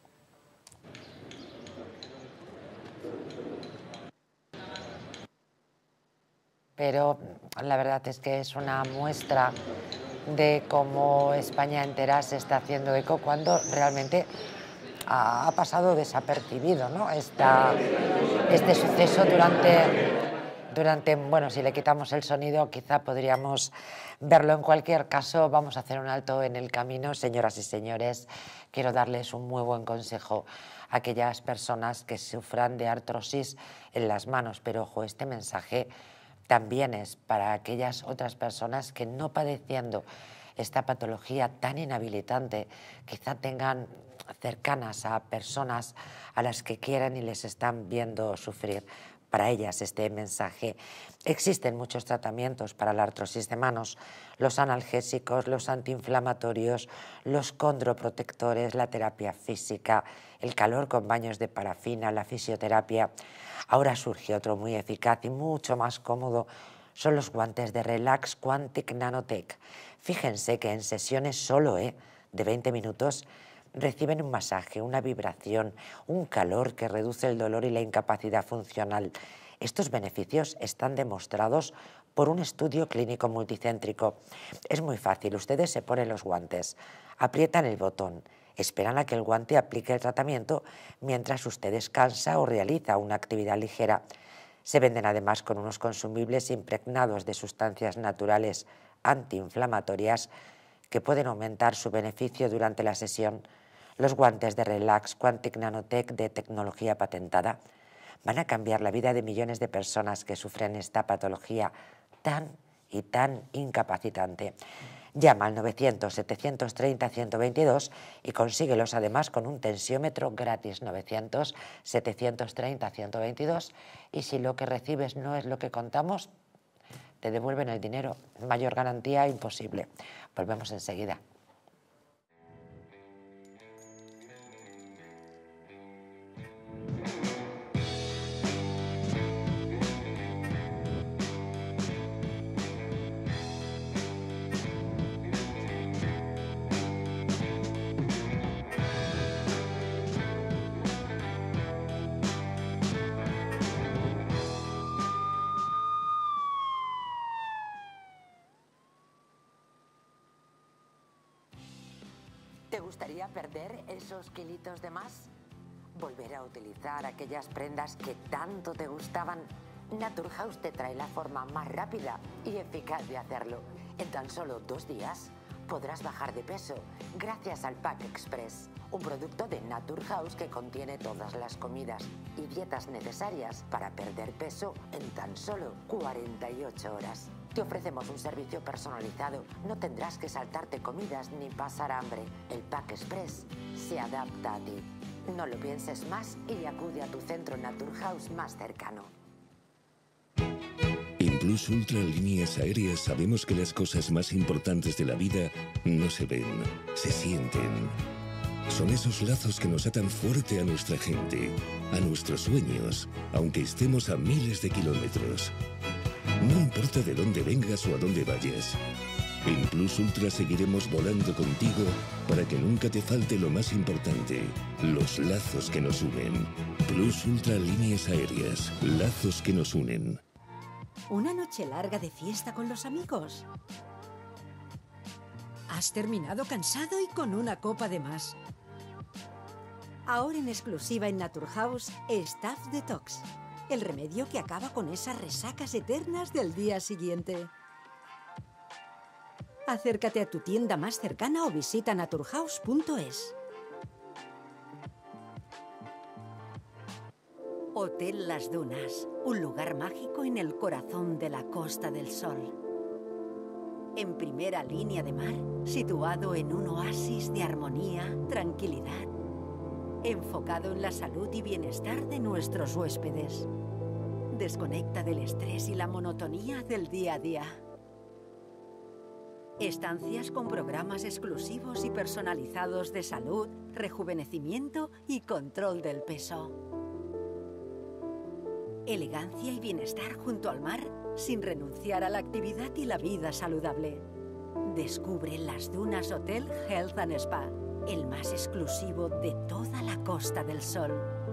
Pero la verdad es que es una muestra de cómo España entera se está haciendo eco cuando realmente ha pasado desapercibido, ¿no? Este suceso durante, bueno, si le quitamos el sonido quizá podríamos verlo. En cualquier caso, vamos a hacer un alto en el camino. Señoras y señores, quiero darles un muy buen consejo a aquellas personas que sufran de artrosis en las manos, pero ojo, este mensaje también es para aquellas otras personas que no padeciendo esta patología tan inhabilitante, quizá tengan cercanas a personas a las que quieran y les están viendo sufrir. Para ellas este mensaje. Existen muchos tratamientos para la artrosis de manos, los analgésicos, los antiinflamatorios, los condroprotectores, la terapia física, el calor con baños de parafina, la fisioterapia. Ahora surge otro muy eficaz y mucho más cómodo, son los guantes de Relax Quantic Nanotech. Fíjense que en sesiones solo de 20 minutos reciben un masaje, una vibración, un calor que reduce el dolor y la incapacidad funcional. Estos beneficios están demostrados por un estudio clínico multicéntrico. Es muy fácil, ustedes se ponen los guantes, aprietan el botón, esperan a que el guante aplique el tratamiento mientras usted descansa o realiza una actividad ligera. Se venden además con unos consumibles impregnados de sustancias naturales antiinflamatorias que pueden aumentar su beneficio durante la sesión. Los guantes de Relax Quantic Nanotech de tecnología patentada van a cambiar la vida de millones de personas que sufren esta patología tan y tan incapacitante. Llama al 900-730-122 y consíguelos además con un tensiómetro gratis, 900-730-122, y si lo que recibes no es lo que contamos, te devuelven el dinero. Mayor garantía imposible. Volvemos enseguida. ¿Te gustaría perder esos kilitos de más? ¿Volver a utilizar aquellas prendas que tanto te gustaban? Naturhaus te trae la forma más rápida y eficaz de hacerlo. En tan solo 2 días podrás bajar de peso gracias al Pack Express, un producto de Naturhaus que contiene todas las comidas y dietas necesarias para perder peso en tan solo 48 horas. Te ofrecemos un servicio personalizado, no tendrás que saltarte comidas ni pasar hambre. El Pack Express se adapta a ti. No lo pienses más y acude a tu centro Naturhaus más cercano. En Plus Ultra Líneas Aéreas sabemos que las cosas más importantes de la vida no se ven, se sienten. Son esos lazos que nos atan fuerte a nuestra gente, a nuestros sueños, aunque estemos a miles de kilómetros. No importa de dónde vengas o a dónde vayas. En Plus Ultra seguiremos volando contigo para que nunca te falte lo más importante, los lazos que nos unen. Plus Ultra Líneas Aéreas, lazos que nos unen. ¿Una noche larga de fiesta con los amigos? Has terminado cansado y con una copa de más. Ahora en exclusiva en Naturhaus, Staff Detox, el remedio que acaba con esas resacas eternas del día siguiente. Acércate a tu tienda más cercana o visita naturhaus.es. Hotel Las Dunas, un lugar mágico en el corazón de la Costa del Sol. En primera línea de mar, situado en un oasis de armonía, tranquilidad, enfocado en la salud y bienestar de nuestros huéspedes. Desconecta del estrés y la monotonía del día a día. Estancias con programas exclusivos y personalizados de salud, rejuvenecimiento y control del peso. Elegancia y bienestar junto al mar, sin renunciar a la actividad y la vida saludable. Descubre Las Dunas Hotel Health and Spa, el más exclusivo de toda la Costa del Sol.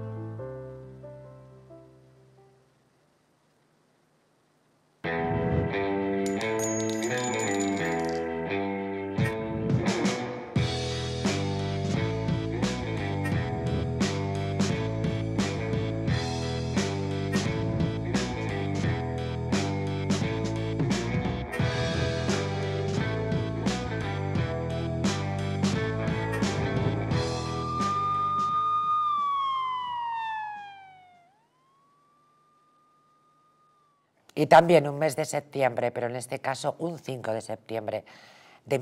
Y también un mes de septiembre, pero en este caso un 5 de septiembre de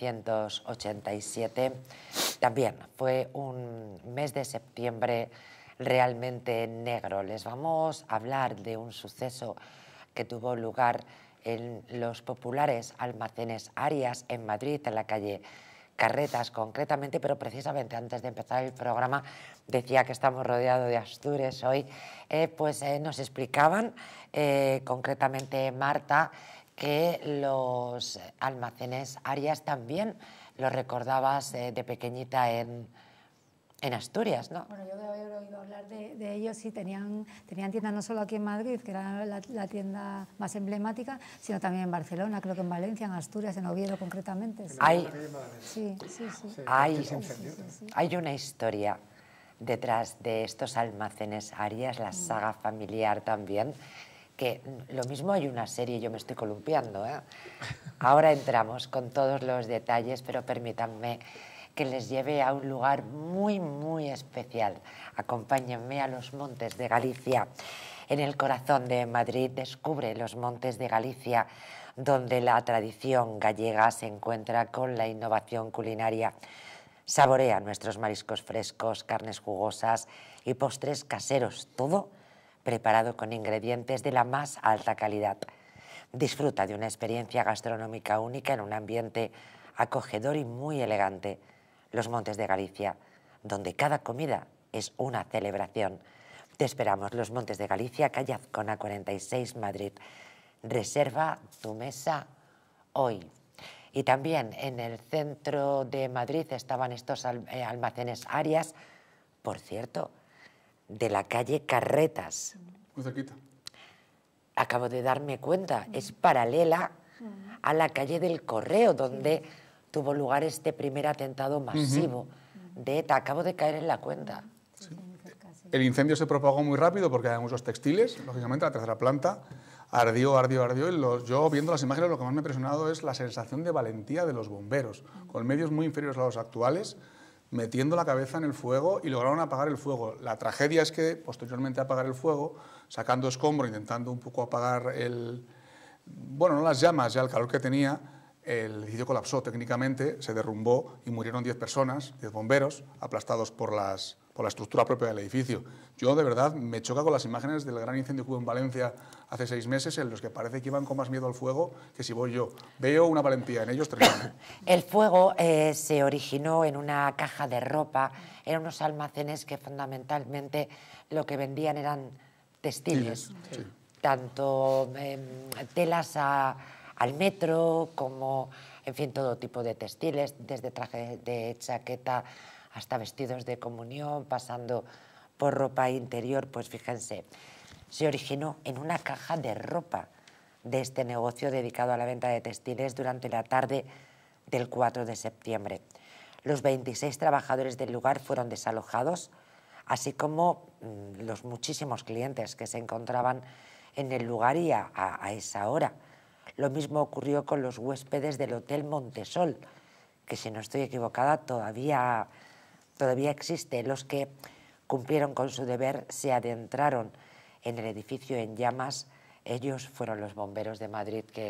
1987, también fue un mes de septiembre realmente negro. Les vamos a hablar de un suceso que tuvo lugar en los populares almacenes Arias en Madrid, en la calle Carretas concretamente, pero precisamente antes de empezar el programa decía que estamos rodeados de Astures hoy, nos explicaban concretamente Marta que los almacenes Arias también los recordabas de pequeñita en Asturias, ¿no? Bueno, yo he oído hablar de ellos, sí, tenían tiendas no solo aquí en Madrid, que era la tienda más emblemática, sino también en Barcelona, creo que en Valencia, en Asturias, en Oviedo concretamente. Sí. Hay una historia detrás de estos almacenes Arias, la saga familiar también, que lo mismo hay una serie, yo me estoy columpiando, ¿eh? Ahora entramos con todos los detalles, pero permítanme que les lleve a un lugar muy, muy especial. Acompáñenme a los Montes de Galicia. En el corazón de Madrid descubre los Montes de Galicia, donde la tradición gallega se encuentra con la innovación culinaria. Saborea nuestros mariscos frescos, carnes jugosas y postres caseros, todo preparado con ingredientes de la más alta calidad. Disfruta de una experiencia gastronómica única en un ambiente acogedor y muy elegante. Los Montes de Galicia, donde cada comida es una celebración. Te esperamos, Los Montes de Galicia, calle Azcona 46, Madrid. Reserva tu mesa hoy. Y también en el centro de Madrid estaban estos almacenes Arias, por cierto, de la calle Carretas. Muy cerquita. Acabo de darme cuenta, es paralela a la calle del Correo, donde tuvo lugar este primer atentado masivo de ETA. Acabo de caer en la cuenta. Sí. El incendio se propagó muy rápido porque había muchos textiles, lógicamente, la tercera planta. ardió, y yo viendo las imágenes lo que más me ha impresionado es la sensación de valentía de los bomberos, con medios muy inferiores a los actuales, metiendo la cabeza en el fuego y lograron apagar el fuego. La tragedia es que posteriormente a apagar el fuego, sacando escombro, intentando un poco apagar no las llamas, ya el calor que tenía, el edificio colapsó técnicamente, se derrumbó y murieron 10 personas, 10 bomberos, aplastados por la estructura propia del edificio. Yo, de verdad, me choca con las imágenes del gran incendio que hubo en Valencia hace 6 meses, en los que parece que iban con más miedo al fuego que si voy yo. Veo una valentía en ellos tremenda. El fuego se originó en una caja de ropa, eran unos almacenes que fundamentalmente lo que vendían eran textiles, sí. Tanto telas al metro como, en fin, todo tipo de textiles, desde traje de chaqueta hasta vestidos de comunión, pasando por ropa interior. Pues fíjense, se originó en una caja de ropa de este negocio dedicado a la venta de textiles durante la tarde del 4 de septiembre. Los 26 trabajadores del lugar fueron desalojados, así como los muchísimos clientes que se encontraban en el lugar y a esa hora. Lo mismo ocurrió con los huéspedes del Hotel Montesol, que si no estoy equivocada todavía existe. Los que cumplieron con su deber se adentraron en el edificio en llamas. Ellos fueron los bomberos de Madrid, que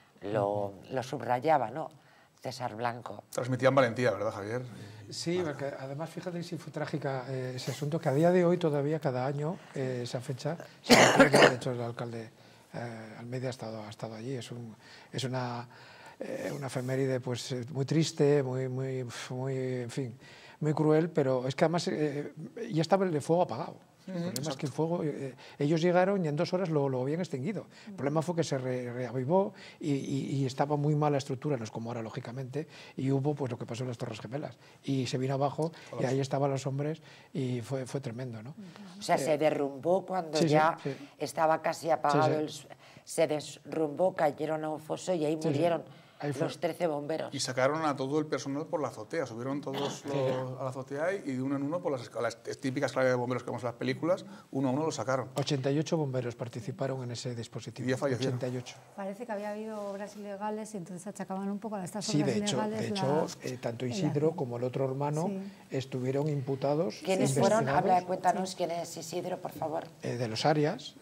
lo subrayaba, ¿no? César Blanco. Transmitían valentía, ¿verdad, Javier? Sí, porque además fíjate que sí fue trágica ese asunto, que a día de hoy todavía, cada año, esa fecha, de hecho el alcalde Almeida ha estado allí. Es una efeméride pues muy triste, muy, en fin, muy cruel, pero es que además ya estaba el fuego apagado. El problema es que el fuego, ellos llegaron y en 2 horas lo habían extinguido. El problema fue que se reavivó y estaba muy mala estructura, no es como ahora, lógicamente, y hubo pues lo que pasó en las Torres Gemelas. Y se vino abajo y ahí estaban los hombres y fue tremendo, ¿no? O sea, se derrumbó cuando estaba casi apagado, se derrumbó, cayeron a un foso y ahí murieron. Los 13 bomberos. Y sacaron a todo el personal por la azotea, subieron todos a la azotea y de uno en uno por las típicas escaleras de bomberos que vemos en las películas, uno a uno los sacaron. 88 bomberos participaron en ese dispositivo. Y ya fallecieron. 88. Parece que había habido obras ilegales y entonces achacaban un poco a estas obras ilegales. De hecho, tanto Isidro como el otro hermano estuvieron imputados. ¿Quiénes fueron? Cuéntanos quién es Isidro, por favor. De los Arias,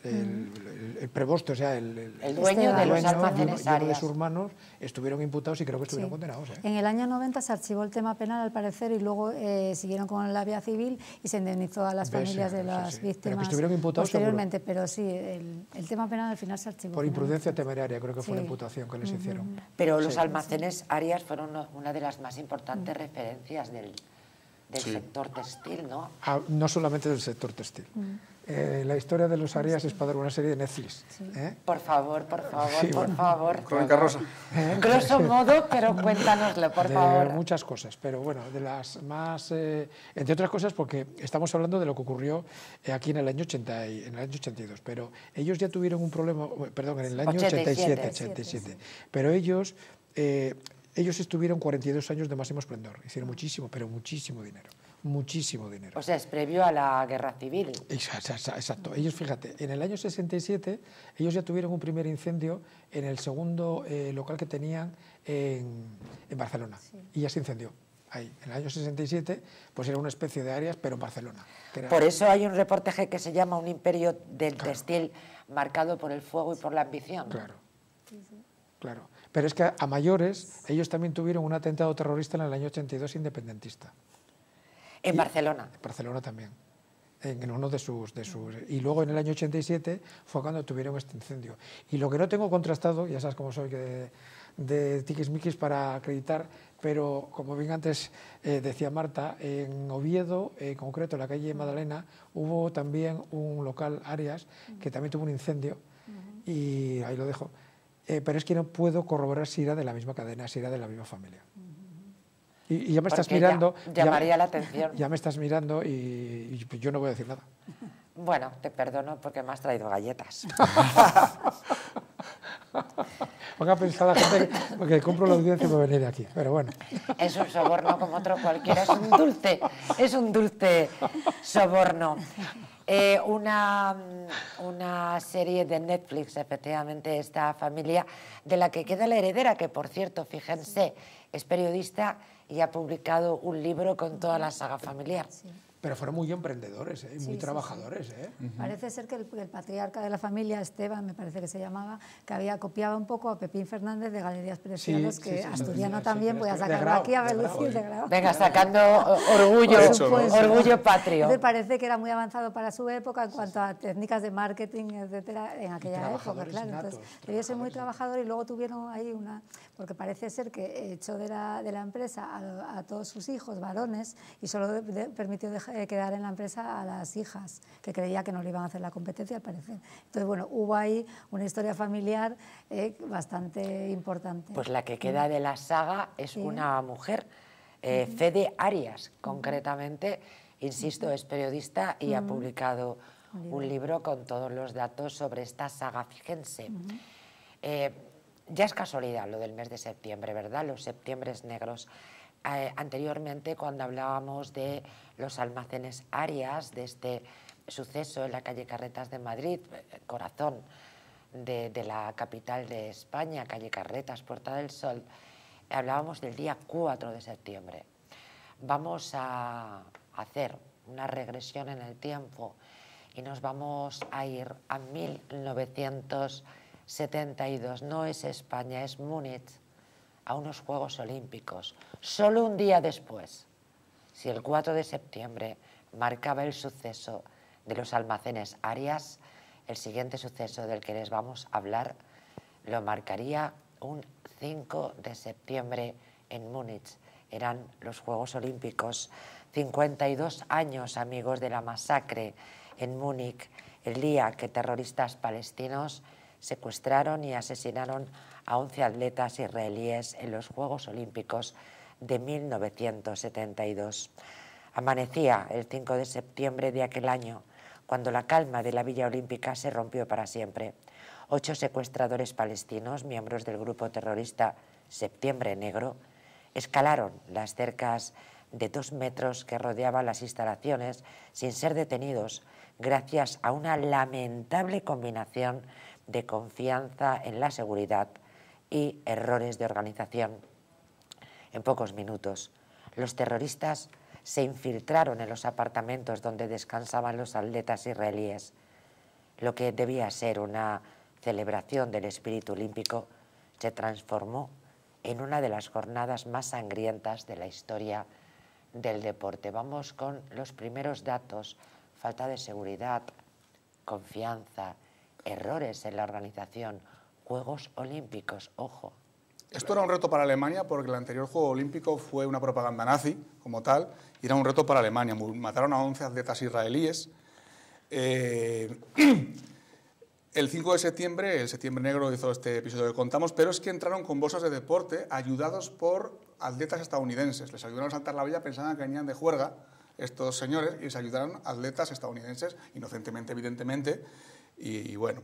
el prebosto, o sea, el dueño de los almacenes Arias. Uno de sus hermanos estuvieron imputados y creo que estuvieron condenados. En el año 90 se archivó el tema penal, al parecer, y luego siguieron con la vía civil y se indemnizó a las familias de las víctimas pero que estuvieron imputados posteriormente. Seguro. Pero sí, el tema penal al final se archivó. Por imprudencia temeraria, creo que fue la imputación que les hicieron. Pero los almacenes Arias fueron una de las más importantes referencias del sector textil, ¿no? No solamente del sector textil. La historia de los Arias es para dar una serie de Netflix. Por favor, por favor. Crónica Rosa. Grosso modo, pero cuéntanoslo, por favor. Muchas cosas, pero bueno, de las más... entre otras cosas porque estamos hablando de lo que ocurrió aquí en el año 82, pero ellos ya tuvieron un problema, perdón, en el año 87. Pero ellos estuvieron 42 años de máximo esplendor, hicieron muchísimo, pero muchísimo dinero. Muchísimo dinero. O sea, es previo a la Guerra Civil. Exacto. Ellos, fíjate, en el año 67, ellos ya tuvieron un primer incendio en el segundo local que tenían en Barcelona. Y ya se incendió. Ahí, en el año 67, pues era una especie de Arias, pero en Barcelona. Por eso hay un reportaje que se llama Un imperio del textil marcado por el fuego y por la ambición. Claro. Pero es que a mayores, ellos también tuvieron un atentado terrorista en el año 82 independentista. En Barcelona. En Barcelona también, en uno de sus... Y luego en el año 87 fue cuando tuvieron este incendio. Y lo que no tengo contrastado, ya sabes cómo soy de tiquismiquis para acreditar, pero como bien antes decía Marta, en Oviedo, en concreto en la calle Madalena, hubo también un local Arias que también tuvo un incendio, y ahí lo dejo. Pero es que no puedo corroborar si era de la misma cadena, si era de la misma familia. Y ya me estás mirando. Llamaría la atención. Ya me estás mirando y yo no voy a decir nada. Bueno, te perdono porque me has traído galletas. Van a pensar la gente que compro la audiencia para venir aquí, pero bueno. Es un soborno como otro cualquiera, es un dulce soborno. Una serie de Netflix, efectivamente, esta familia, de la que queda la heredera, que por cierto, fíjense, es periodista y ha publicado un libro con toda la saga familiar. Sí. Pero fueron muy emprendedores, y muy trabajadores. Parece ser que el patriarca de la familia, Esteban, me parece que se llamaba, que copiaba un poco a Pepín Fernández de Galerías Preciados, que asturiano también, voy a sacarlo aquí a Belucid de Grau. Venga, sacando orgullo patrio. Entonces parece que era muy avanzado para su época en cuanto a técnicas de marketing, etcétera, en aquella época, claro. Entonces debió ser muy trabajador y luego tuvieron ahí porque parece ser que echó de la empresa a todos sus hijos varones y solo permitió quedar en la empresa a las hijas, que creía que no le iban a hacer la competencia, al parecer. Entonces, bueno, hubo ahí una historia familiar bastante importante. Pues la que queda de la saga es una mujer, Fede Arias, concretamente, insisto, es periodista y ha publicado un libro con todos los datos sobre esta saga. Fíjense, ya es casualidad lo del mes de septiembre, ¿verdad? Los septiembres negros. Anteriormente, cuando hablábamos de los almacenes Arias, de este suceso en la calle Carretas de Madrid, corazón de la capital de España, calle Carretas, Puerta del Sol, hablábamos del día 4 de septiembre. Vamos a hacer una regresión en el tiempo y nos vamos a ir a 1972. No es España, es Múnich, a unos Juegos Olímpicos. Solo un día después, si el 4 de septiembre marcaba el suceso de los almacenes Arias, el siguiente suceso del que les vamos a hablar lo marcaría un 5 de septiembre en Múnich. Eran los Juegos Olímpicos. 52 años, amigos, de la masacre en Múnich, el día que terroristas palestinos secuestraron y asesinaron a 11 atletas israelíes en los Juegos Olímpicos de 1972. Amanecía el 5 de septiembre de aquel año, cuando la calma de la Villa Olímpica se rompió para siempre. 8 secuestradores palestinos, miembros del grupo terrorista Septiembre Negro, escalaron las cercas de 2 metros que rodeaban las instalaciones sin ser detenidos, gracias a una lamentable combinación de confianza en la seguridad y errores de organización. En pocos minutos, los terroristas se infiltraron en los apartamentos donde descansaban los atletas israelíes. Lo que debía ser una celebración del espíritu olímpico se transformó en una de las jornadas más sangrientas de la historia del deporte. Vamos con los primeros datos: falta de seguridad, confianza, errores en la organización. Juegos Olímpicos, ojo. Esto era un reto para Alemania porque el anterior Juego Olímpico fue una propaganda nazi como tal y era un reto para Alemania. Mataron a 11 atletas israelíes. El 5 de septiembre, el Septiembre Negro hizo este episodio que contamos, pero es que entraron con bolsas de deporte ayudados por atletas estadounidenses. Les ayudaron a saltar la valla, pensaban que venían de juerga estos señores y les ayudaron atletas estadounidenses, inocentemente, evidentemente, y bueno.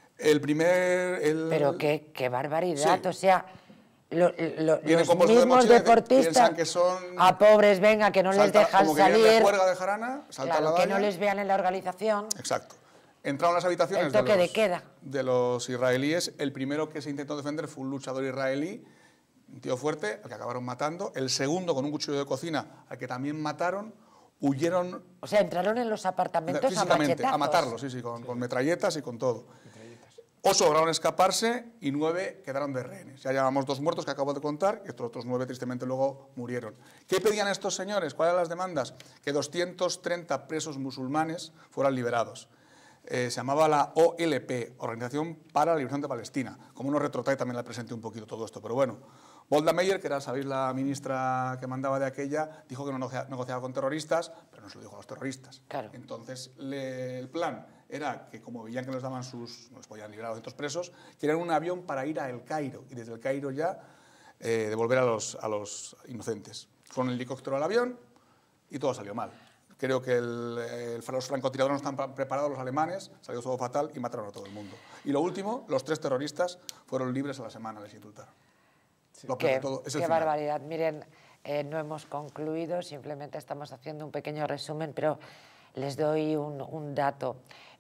Pero qué barbaridad, sí. O sea, los mismos de deportistas que son, a pobres, venga, que no les dejan como que salir, de juerga de jarana, claro, que no les vean en la organización. Exacto. Entraron a las habitaciones el toque de queda de los israelíes. El primero que se intentó defender fue un luchador israelí, un tío fuerte, al que acabaron matando. El segundo, con un cuchillo de cocina, al que también mataron. Huyeron... O sea, entraron en los apartamentos físicamente, a matarlos, sí, con metralletas y con todo. 8 lograron escaparse y 9 quedaron de rehenes. Ya llevamos 2 muertos que acabo de contar y estos otros 9 tristemente luego murieron. ¿Qué pedían estos señores? ¿Cuáles eran las demandas? Que 230 presos musulmanes fueran liberados. Se llamaba la OLP, Organización para la Liberación de Palestina. Como nos retrotrae también la presenté un poquito todo esto, pero bueno. Golda Meir, que era, sabéis, la ministra que mandaba de aquella, dijo que no negociaba con terroristas, pero no se lo dijo a los terroristas. Claro. Entonces, el plan era que, como veían que les daban no les podían liberar a los otros presos, querían un avión para ir a El Cairo, y desde El Cairo ya devolver a los inocentes. Fueron en helicóptero al avión y todo salió mal. Creo que los francotiradores no están preparados, los alemanes, salió todo fatal y mataron a todo el mundo. Y lo último, los 3 terroristas fueron libres a la semana, les indultaron. Lo peor de todo es el qué final. barbaridad. Miren, no hemos concluido, simplemente estamos haciendo un pequeño resumen, pero les doy un dato.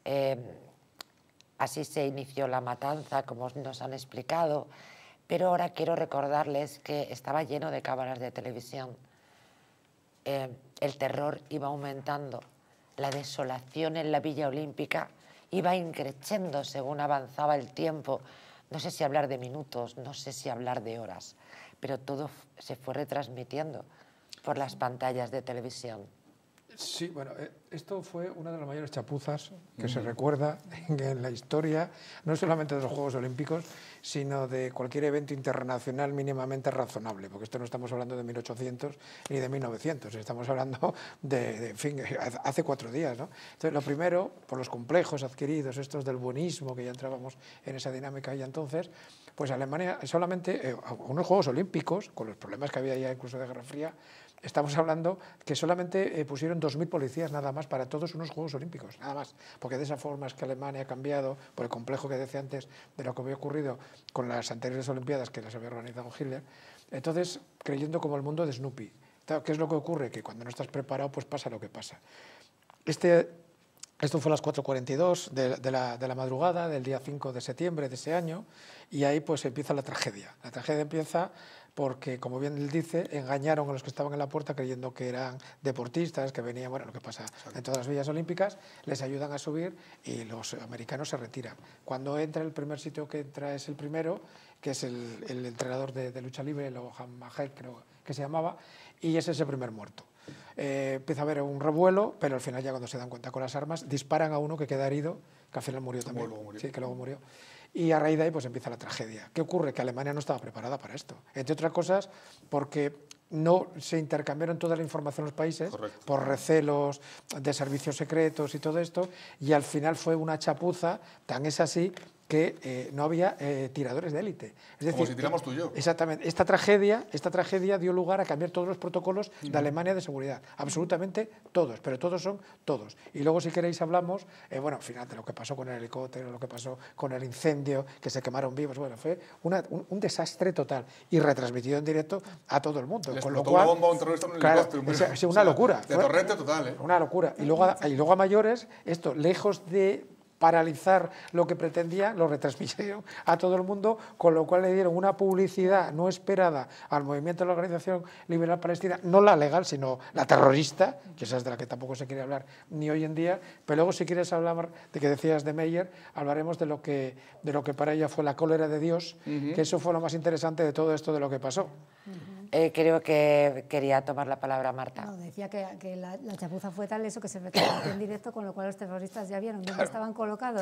Así se inició la matanza, como nos han explicado, pero ahora quiero recordarles que estaba lleno de cámaras de televisión. El terror iba aumentando, la desolación en la Villa Olímpica iba increciendo según avanzaba el tiempo. No sé si hablar de minutos, no sé si hablar de horas, pero todo se fue retransmitiendo por las pantallas de televisión. Sí, bueno, esto fue una de las mayores chapuzas que se recuerda en la historia, no solamente de los Juegos Olímpicos, sino de cualquier evento internacional mínimamente razonable, porque esto no estamos hablando de 1800 ni de 1900, estamos hablando en fin, hace 4 días, ¿no? Entonces, lo primero, por los complejos adquiridos, estos del buenismo, que ya entrábamos en esa dinámica ya entonces, pues Alemania solamente, unos Juegos Olímpicos, con los problemas que había ya incluso de Guerra Fría, estamos hablando que solamente pusieron 2000 policías nada más para todos unos Juegos Olímpicos, nada más, porque de esa forma es que Alemania ha cambiado por el complejo que decía antes de lo que había ocurrido con las anteriores Olimpiadas que las había organizado Hitler, entonces creyendo como el mundo de Snoopy. ¿Qué es lo que ocurre? Que cuando no estás preparado pues pasa lo que pasa. Esto fue a las 4:42 de la madrugada del día 5 de septiembre de ese año y ahí pues empieza la tragedia. La tragedia empieza porque, como bien él dice, engañaron a los que estaban en la puerta creyendo que eran deportistas, que venían, bueno, lo que pasa en todas las villas olímpicas, les ayudan a subir y los americanos se retiran. Cuando entra, el primer sitio que entra es el primero, que es el entrenador de lucha libre, Lohan Mahel, creo que se llamaba, y ese es el primer muerto. Empieza a haber un revuelo, pero al final ya cuando se dan cuenta con las armas, disparan a uno que queda herido, que al final murió también. Sí, que luego murió. Y a raíz de ahí pues empieza la tragedia. ¿Qué ocurre? Que Alemania no estaba preparada para esto. Entre otras cosas, porque no se intercambiaron toda la información los países. Correcto. Por recelos de servicios secretos y todo esto, y al final fue una chapuza, tan es así que no había tiradores de élite. Es decir, como si tiramos tú y yo. Exactamente. Esta tragedia dio lugar a cambiar todos los protocolos de Alemania de seguridad. Absolutamente todos, pero todos son todos. Y luego, si queréis, hablamos, bueno, al final de lo que pasó con el helicóptero, lo que pasó con el incendio, que se quemaron vivos. Bueno, fue un desastre total y retransmitido en directo a todo el mundo. Les con lo explotó cual, una bomba a un terrorista en un helicóptero. Es una locura. De torrente total, ¿eh? Una locura. Y luego a mayores, esto, lejos de paralizar lo que pretendía, lo retransmitieron a todo el mundo, con lo cual le dieron una publicidad no esperada al movimiento de la Organización Liberal Palestina, no la legal, sino la terrorista, que esa es de la que tampoco se quiere hablar ni hoy en día, pero luego si quieres hablar de que decías de Meyer, hablaremos de lo que para ella fue la cólera de Dios, que eso fue lo más interesante de todo esto de lo que pasó. Creo que quería tomar la palabra Marta. No, decía que la chapuza fue tal eso que se retransmitió en directo, con lo cual los terroristas ya vieron dónde estaban colocados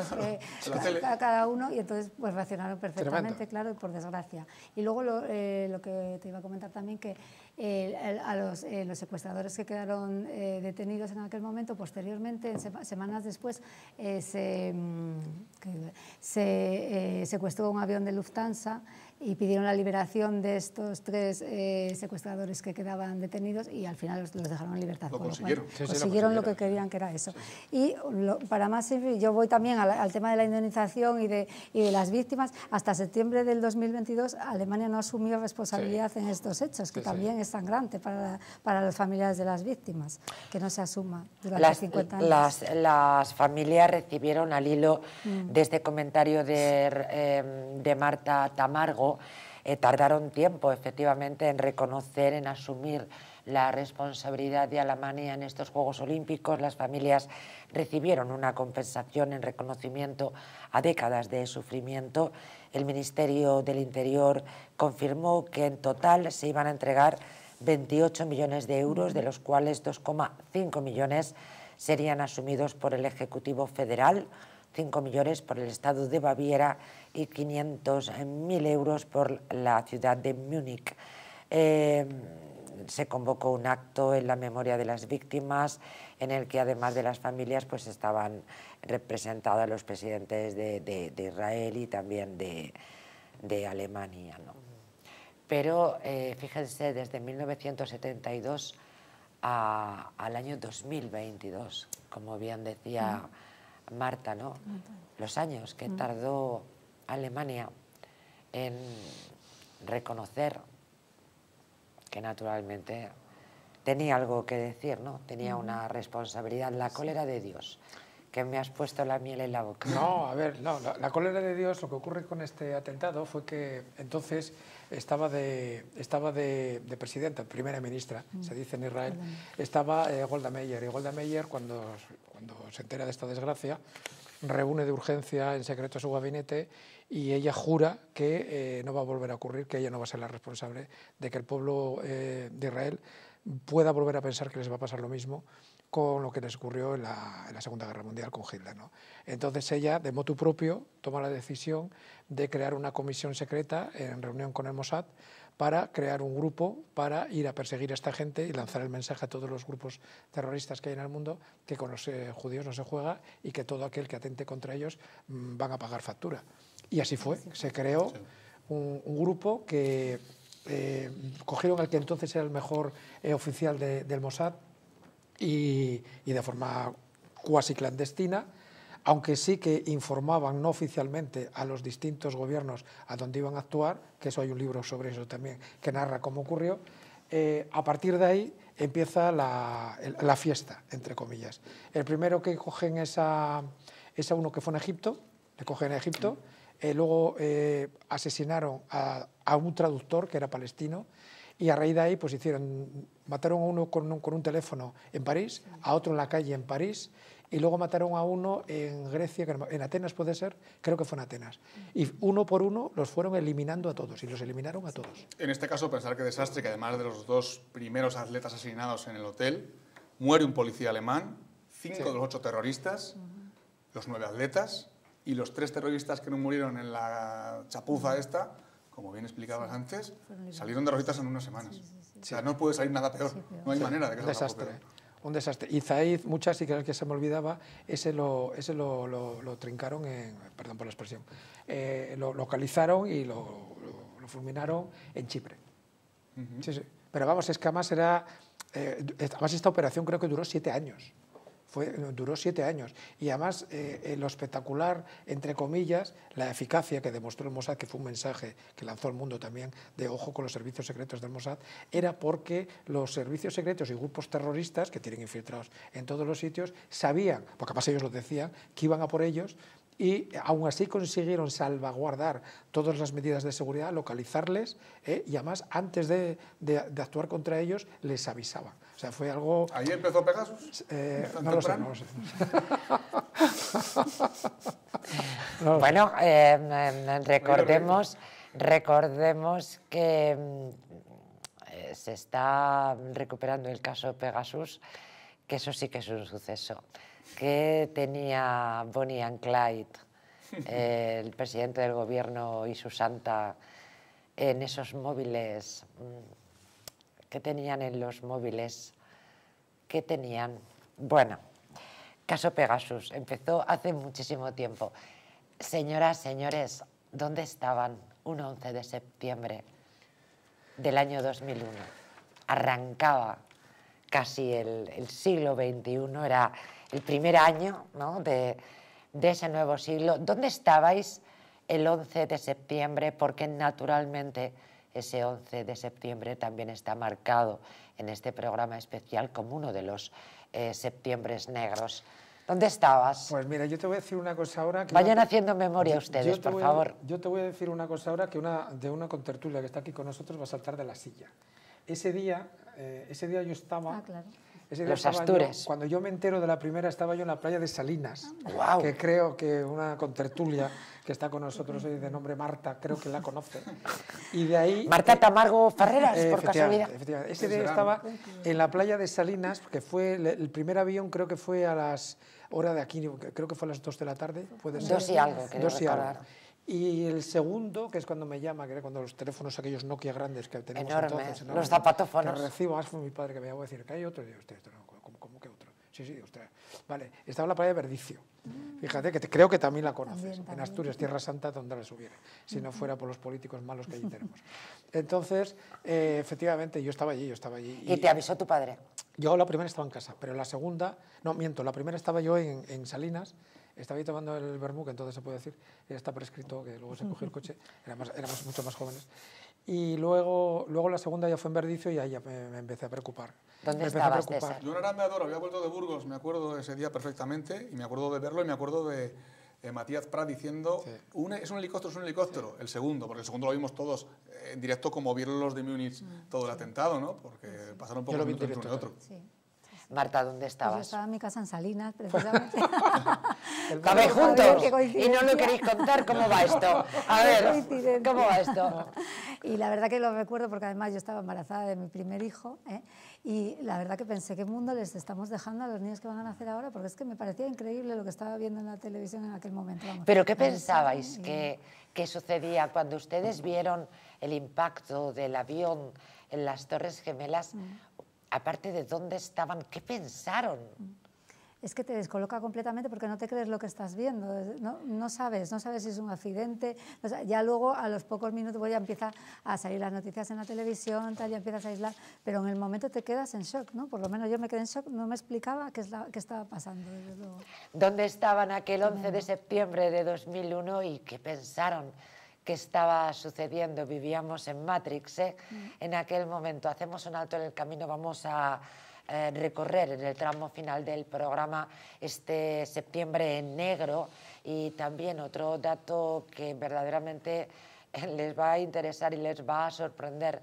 cada uno y entonces pues reaccionaron perfectamente, claro, y por desgracia. Y luego lo que te iba a comentar también, que a los secuestradores que quedaron detenidos en aquel momento, posteriormente, semanas después, se secuestró un avión de Lufthansa y pidieron la liberación de estos 3 secuestradores que quedaban detenidos y al final los dejaron en libertad. Lo consiguieron. Consiguieron lo que querían, que era eso. Y para más, yo voy también al tema de la indemnización y de las víctimas. Hasta septiembre del 2022 Alemania no asumió responsabilidad en estos hechos, que también es sangrante para los familiares de las víctimas, que no se asuma durante 50 años. Las familias recibieron al hilo de este comentario de Marta Tamargo, tardaron tiempo efectivamente en reconocer, en asumir la responsabilidad de Alemania en estos Juegos Olímpicos. Las familias recibieron una compensación en reconocimiento a décadas de sufrimiento. El Ministerio del Interior confirmó que en total se iban a entregar 28 millones de euros, de los cuales 2,5 millones serían asumidos por el Ejecutivo Federal, 5 millones por el Estado de Baviera y 500.000 euros por la ciudad de Múnich. Se convocó un acto en la memoria de las víctimas en el que, además de las familias, pues estaban representados los presidentes de Israel y también de Alemania, ¿no? Pero fíjense, desde 1972 al año 2022, como bien decía Marta, ¿no? Los años que tardó Alemania en reconocer que naturalmente tenía algo que decir, ¿no? Tenía una responsabilidad, la cólera de Dios, que me has puesto la miel en la boca. No, a ver, no, la cólera de Dios, lo que ocurre con este atentado fue que entonces estaba de presidenta, primera ministra, se dice en Israel, estaba Golda Meir, y Golda Meir cuando se entera de esta desgracia, reúne de urgencia en secreto a su gabinete y ella jura que no va a volver a ocurrir, que ella no va a ser la responsable de que el pueblo de Israel pueda volver a pensar que les va a pasar lo mismo con lo que les ocurrió en la Segunda Guerra Mundial con Hitler, ¿no? Entonces ella, de motu propio, toma la decisión de crear una comisión secreta en reunión con el Mossad para crear un grupo para ir a perseguir a esta gente y lanzar el mensaje a todos los grupos terroristas que hay en el mundo que con los judíos no se juega y que todo aquel que atente contra ellos van a pagar factura. Y así fue, se creó un grupo que cogieron al que entonces era el mejor oficial del Mossad y de forma cuasi clandestina, aunque sí que informaban no oficialmente a los distintos gobiernos a dónde iban a actuar, que eso hay un libro sobre eso también que narra cómo ocurrió. A partir de ahí empieza la fiesta, entre comillas. El primero que cogen es a uno que fue en Egipto, le cogen en Egipto, luego asesinaron a un traductor que era palestino, y a raíz de ahí pues mataron a uno con un teléfono en París, a otro en la calle en París, y luego mataron a uno en Grecia, en Atenas puede ser, creo que fue en Atenas. Y uno por uno los fueron eliminando a todos, y los eliminaron a todos. En este caso, pensar qué desastre, que además de los 2 primeros atletas asesinados en el hotel, muere un policía alemán, 5 de los 8 terroristas, los 9 atletas, y los 3 terroristas que no murieron en la chapuza esta, como bien explicabas antes, salieron derrotistas en unas semanas. O sea, no puede salir nada peor. No hay manera de que salga algo peor. Un desastre. Y Zaid, muchas, y que era el que se me olvidaba, ese lo trincaron, perdón por la expresión, lo localizaron y lo fulminaron en Chipre. Sí, sí. Pero vamos, es que además además esta operación creo que duró 7 años. Duró 7 años. Y además lo espectacular, entre comillas, la eficacia que demostró el Mossad, que fue un mensaje que lanzó al mundo también de ojo con los servicios secretos del Mossad, era porque los servicios secretos y grupos terroristas, que tienen infiltrados en todos los sitios, sabían, porque además ellos lo decían, que iban a por ellos, y aún así consiguieron salvaguardar todas las medidas de seguridad, localizarles, y además antes de actuar contra ellos les avisaban. O sea, fue algo... ¿Ahí empezó Pegasus? No lo sé, no lo sé. Bueno, recordemos que se está recuperando el caso Pegasus, que eso sí que es un suceso. Que tenía Bonnie and Clyde, el presidente del gobierno y su santa, en esos móviles. ¿Qué tenían en los móviles? ¿Qué tenían? Bueno, caso Pegasus empezó hace muchísimo tiempo. Señoras, señores, ¿dónde estaban un 11 de septiembre del año 2001? Arrancaba casi el siglo XXI, era el primer año, ¿no?, de ese nuevo siglo. ¿Dónde estabais el 11 de septiembre? Porque naturalmente ese 11 de septiembre también está marcado en este programa especial como uno de los septiembres negros. ¿Dónde estabas? Pues mira, yo te voy a decir una cosa ahora... Vayan haciendo memoria ustedes, por favor. Yo te voy a decir una cosa ahora que de una contertulia que está aquí con nosotros va a saltar de la silla. Ese día yo estaba... Los Astures. Cuando yo me entero de la primera, estaba yo en la playa de Salinas, wow. Que creo que una contertulia que está con nosotros hoy de nombre Marta, creo que la conoce. Y de ahí... Marta Tamargo Ferreras, por casualidad. Efectivamente. Ese día estaba en la playa de Salinas, que fue el primer avión, creo que fue a las horas de aquí, creo que fue a las 2 de la tarde, puede ser. 2 y algo, creo 2 y algo. Y el segundo, que es cuando me llama, que era cuando los teléfonos aquellos Nokia grandes que tenemos entonces, enormes, los zapatófonos. Que recibo, más fue mi padre que me llamó a decir que hay otro, y yo, usted, ¿cómo que otro? Sí, usted. Vale, estaba en la playa de Verdicio. Fíjate que creo que también la conoces, en Asturias, Tierra Santa, donde la subiera, si no fuera por los políticos malos que allí tenemos. Entonces, efectivamente, yo estaba allí. ¿Y te avisó tu padre? Yo la primera estaba en casa, pero la segunda, no, miento, la primera estaba yo en Salinas, estaba ahí tomando el vermú, que entonces se puede decir, ya está prescrito, que luego se cogió el coche, éramos mucho más jóvenes. Y luego la segunda ya fue en Verdicio y ahí ya me empecé a preocupar. ¿Dónde estabas, César? Yo en Arandeador había vuelto de Burgos, me acuerdo de ese día perfectamente, y me acuerdo de verlo y me acuerdo de Matías Prat diciendo, sí. Es un helicóptero, sí. El segundo, porque el segundo lo vimos todos en directo como vieron los de Múnich todo el atentado, ¿no? Porque pasaron pocos minutos entre uno y otro. Sí. Marta, ¿dónde estabas? Pues yo estaba en mi casa en Salinas, precisamente. ¿Cabéis juntos? Y no lo queréis contar, ¿cómo va esto? A ver, ¿cómo va esto? Y la verdad que lo recuerdo porque además yo estaba embarazada de mi primer hijo, y la verdad que pensé, ¿qué mundo les estamos dejando a los niños que van a nacer ahora? Porque es que me parecía increíble lo que estaba viendo en la televisión en aquel momento. Vamos. ¿Pero qué pensabais que sucedía cuando ustedes vieron el impacto del avión en las Torres Gemelas? Aparte de dónde estaban, ¿qué pensaron? Es que te descoloca completamente porque no te crees lo que estás viendo, no sabes si es un accidente, o sea, ya luego a los pocos minutos ya empieza a salir las noticias en la televisión, tal, ya empiezas a aislar, pero en el momento te quedas en shock, ¿no? Por lo menos yo me quedé en shock, no me explicaba qué estaba pasando, desde luego. ¿Dónde estaban aquel 11 de septiembre de 2001 y qué pensaron que estaba sucediendo? Vivíamos en Matrix, en aquel momento. Hacemos un alto en el camino, vamos a recorrer en el tramo final del programa este septiembre en negro, y también otro dato que verdaderamente les va a interesar y les va a sorprender.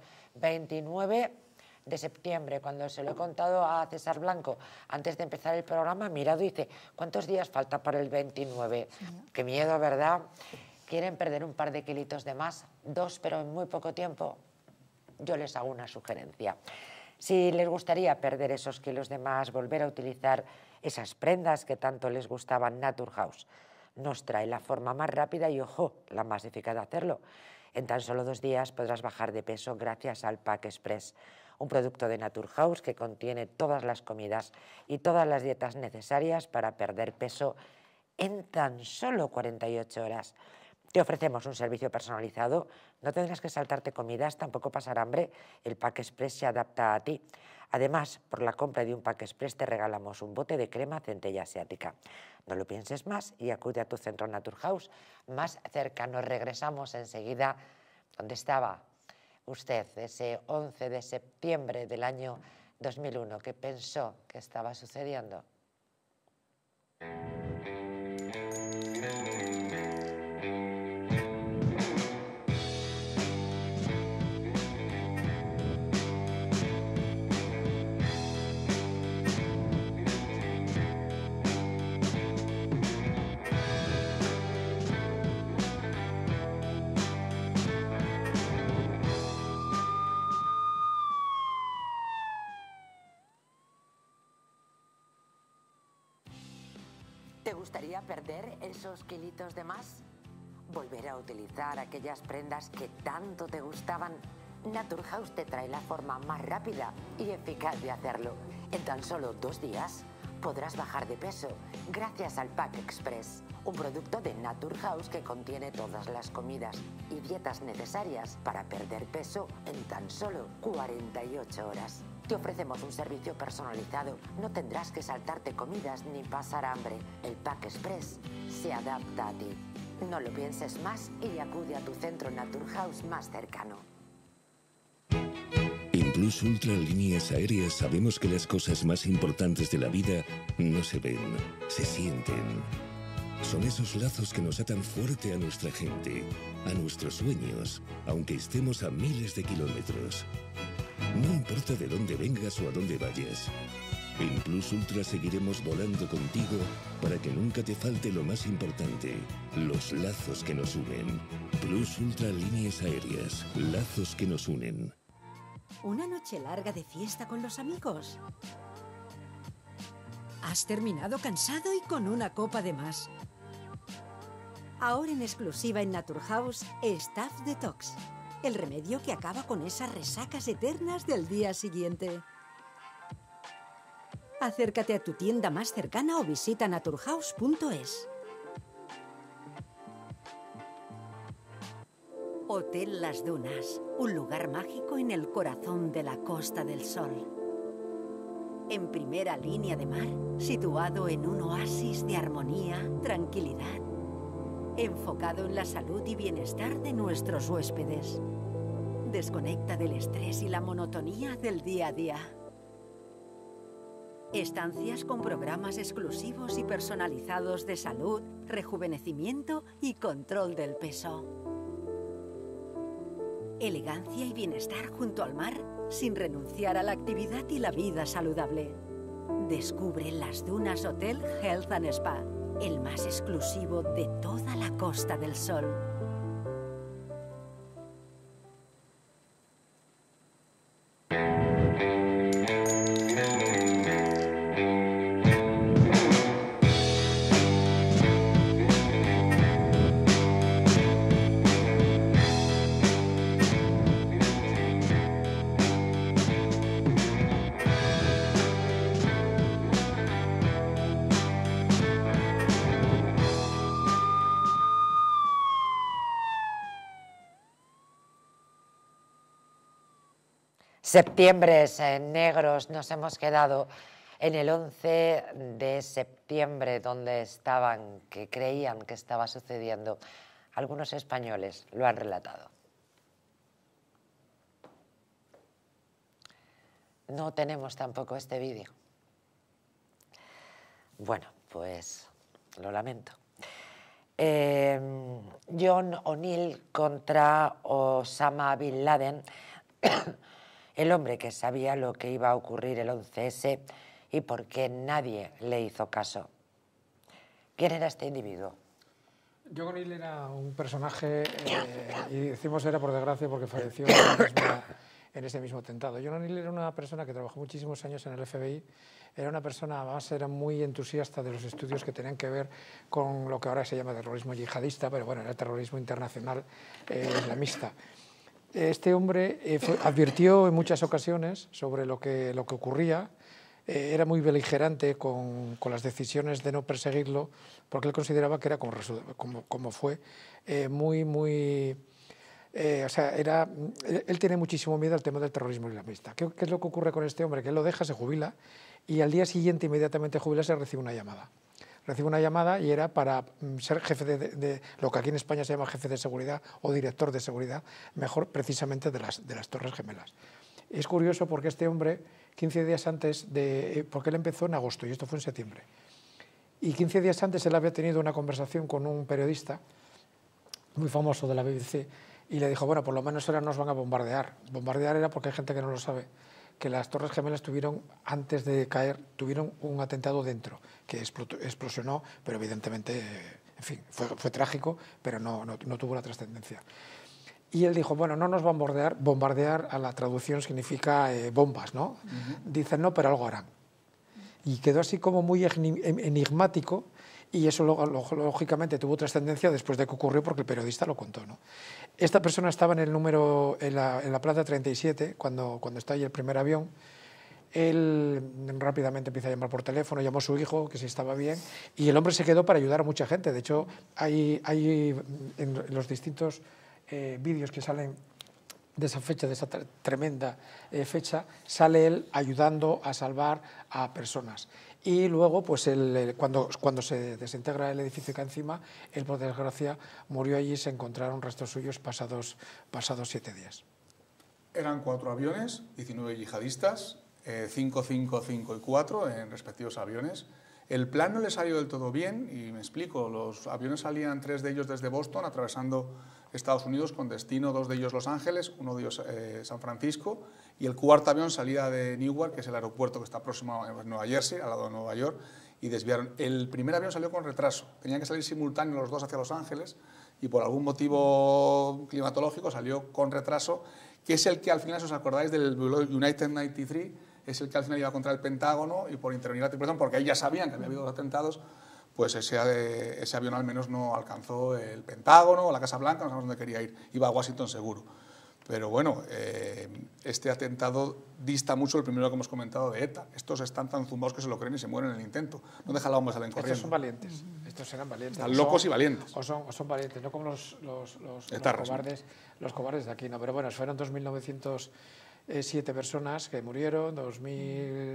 29 de septiembre, cuando se lo he contado a César Blanco antes de empezar el programa, ha mirado y dice, ¿cuántos días falta para el 29? Sí. Qué miedo, ¿verdad? ¿Quieren perder un par de kilitos de más? 2, pero en muy poco tiempo. Yo les hago una sugerencia. Si les gustaría perder esos kilos de más, volver a utilizar esas prendas que tanto les gustaban, Naturhaus nos trae la forma más rápida y, ojo, la más eficaz de hacerlo. En tan solo 2 días podrás bajar de peso gracias al Pack Express, un producto de Naturhaus que contiene todas las comidas y todas las dietas necesarias para perder peso en tan solo 48 horas. Te ofrecemos un servicio personalizado, no tendrás que saltarte comidas, tampoco pasar hambre, el Pack Express se adapta a ti. Además, por la compra de un Pack Express te regalamos un bote de crema centella asiática. No lo pienses más y acude a tu centro Naturhaus más cercano. Regresamos enseguida. ¿Dónde estaba usted ese 11 de septiembre del año 2001? ¿Qué pensó que estaba sucediendo? ¿Te gustaría perder esos kilitos de más? ¿Volver a utilizar aquellas prendas que tanto te gustaban? Naturhaus te trae la forma más rápida y eficaz de hacerlo. En tan solo 2 días podrás bajar de peso gracias al Pack Express, un producto de Naturhaus que contiene todas las comidas y dietas necesarias para perder peso en tan solo 48 horas. Te ofrecemos un servicio personalizado. No tendrás que saltarte comidas ni pasar hambre. El Pack Express se adapta a ti. No lo pienses más y acude a tu centro Naturhaus más cercano. En Plus Ultra Líneas Aéreas sabemos que las cosas más importantes de la vida no se ven, se sienten. Son esos lazos que nos atan fuerte a nuestra gente, a nuestros sueños, aunque estemos a miles de kilómetros. No importa de dónde vengas o a dónde vayas. En Plus Ultra seguiremos volando contigo para que nunca te falte lo más importante, los lazos que nos unen. Plus Ultra Líneas Aéreas, lazos que nos unen. ¿Una noche larga de fiesta con los amigos? ¿Has terminado cansado y con una copa de más? Ahora en exclusiva en Naturhaus, Staff Detox. El remedio que acaba con esas resacas eternas del día siguiente. Acércate a tu tienda más cercana o visita naturhaus.es. Hotel Las Dunas, un lugar mágico en el corazón de la Costa del Sol. En primera línea de mar, situado en un oasis de armonía, tranquilidad, enfocado en la salud y bienestar de nuestros huéspedes. Desconecta del estrés y la monotonía del día a día. Estancias con programas exclusivos y personalizados de salud, rejuvenecimiento y control del peso. Elegancia y bienestar junto al mar, sin renunciar a la actividad y la vida saludable. Descubre Las Dunas Hotel Health and Spa, el más exclusivo de toda la Costa del Sol. Septiembres negros, nos hemos quedado en el 11 de septiembre, donde estaban, que creían que estaba sucediendo. Algunos españoles lo han relatado. No tenemos tampoco este vídeo. Bueno, pues lo lamento. John O'Neill contra Osama Bin Laden, el hombre que sabía lo que iba a ocurrir el 11S y por qué nadie le hizo caso. ¿Quién era este individuo? John O'Neill era un personaje, y decimos era por desgracia porque falleció en ese mismo atentado. John O'Neill era una persona que trabajó muchísimos años en el FBI, era una persona, además era muy entusiasta de los estudios que tenían que ver con lo que ahora se llama terrorismo yihadista, pero bueno, era terrorismo internacional islamista. Este hombre advirtió en muchas ocasiones sobre lo que ocurría, era muy beligerante con las decisiones de no perseguirlo, porque él consideraba que era como fue, o sea, él tiene muchísimo miedo al tema del terrorismo islamista. ¿Qué es lo que ocurre con este hombre? Que él lo deja, se jubila, y al día siguiente, inmediatamente jubilarse, recibe una llamada. Recibe una llamada y era para ser jefe de lo que aquí en España se llama jefe de seguridad o director de seguridad, mejor precisamente de las Torres Gemelas. Es curioso porque este hombre, 15 días antes porque él empezó en agosto y esto fue en septiembre, y 15 días antes él había tenido una conversación con un periodista muy famoso de la BBC y le dijo, bueno, por lo menos ahora nos van a bombardear. Bombardear era porque hay gente que no lo sabe, que las Torres Gemelas antes de caer, tuvieron un atentado dentro, que explosionó, pero evidentemente, en fin, fue trágico, pero no tuvo la trascendencia. Y él dijo, bueno, no nos van a bombardear, bombardear a la traducción significa bombas, ¿no? Dicen no, pero algo harán. Y quedó así como muy enigmático, y eso lógicamente tuvo trascendencia después de que ocurrió porque el periodista lo contó, ¿no? Esta persona estaba en la planta 37 cuando está ahí el primer avión. Él rápidamente empieza a llamar por teléfono, llamó a su hijo, que si estaba bien, y el hombre se quedó para ayudar a mucha gente. De hecho, hay en los distintos vídeos que salen de esa fecha, de esa tremenda fecha, sale él ayudando a salvar a personas. Y luego, pues cuando se desintegra el edificio que encima, él por desgracia murió allí y se encontraron restos suyos pasados 7 días. Eran 4 aviones, 19 yihadistas, 5, 5, 5 y 4 en respectivos aviones. El plan no le salió del todo bien y me explico, los aviones salían 3 de ellos desde Boston atravesando Estados Unidos con destino, 2 de ellos Los Ángeles, 1 de ellos San Francisco y el 4.º avión salía de Newark, que es el aeropuerto que está próximo a Nueva Jersey, al lado de Nueva York, y desviaron. El primer avión salió con retraso, tenían que salir simultáneos los 2 hacia Los Ángeles y por algún motivo climatológico salió con retraso, que es el que al final, si os acordáis del United 93, es el que al final iba contra el Pentágono y por intervenir la tripulación, porque ahí ya sabían que había habido atentados, pues ese avión al menos no alcanzó el Pentágono o la Casa Blanca, no sabemos dónde quería ir, iba a Washington seguro. Pero bueno, este atentado dista mucho del primero que hemos comentado de ETA. Estos están tan zumbados que se lo creen y se mueren en el intento. No dejan la bomba, salen corriendo. Estos son valientes, estos eran valientes. Están locos y valientes. O son valientes, no como los cobardes de aquí, no. Pero bueno, fueron 2.907 personas que murieron, 2.000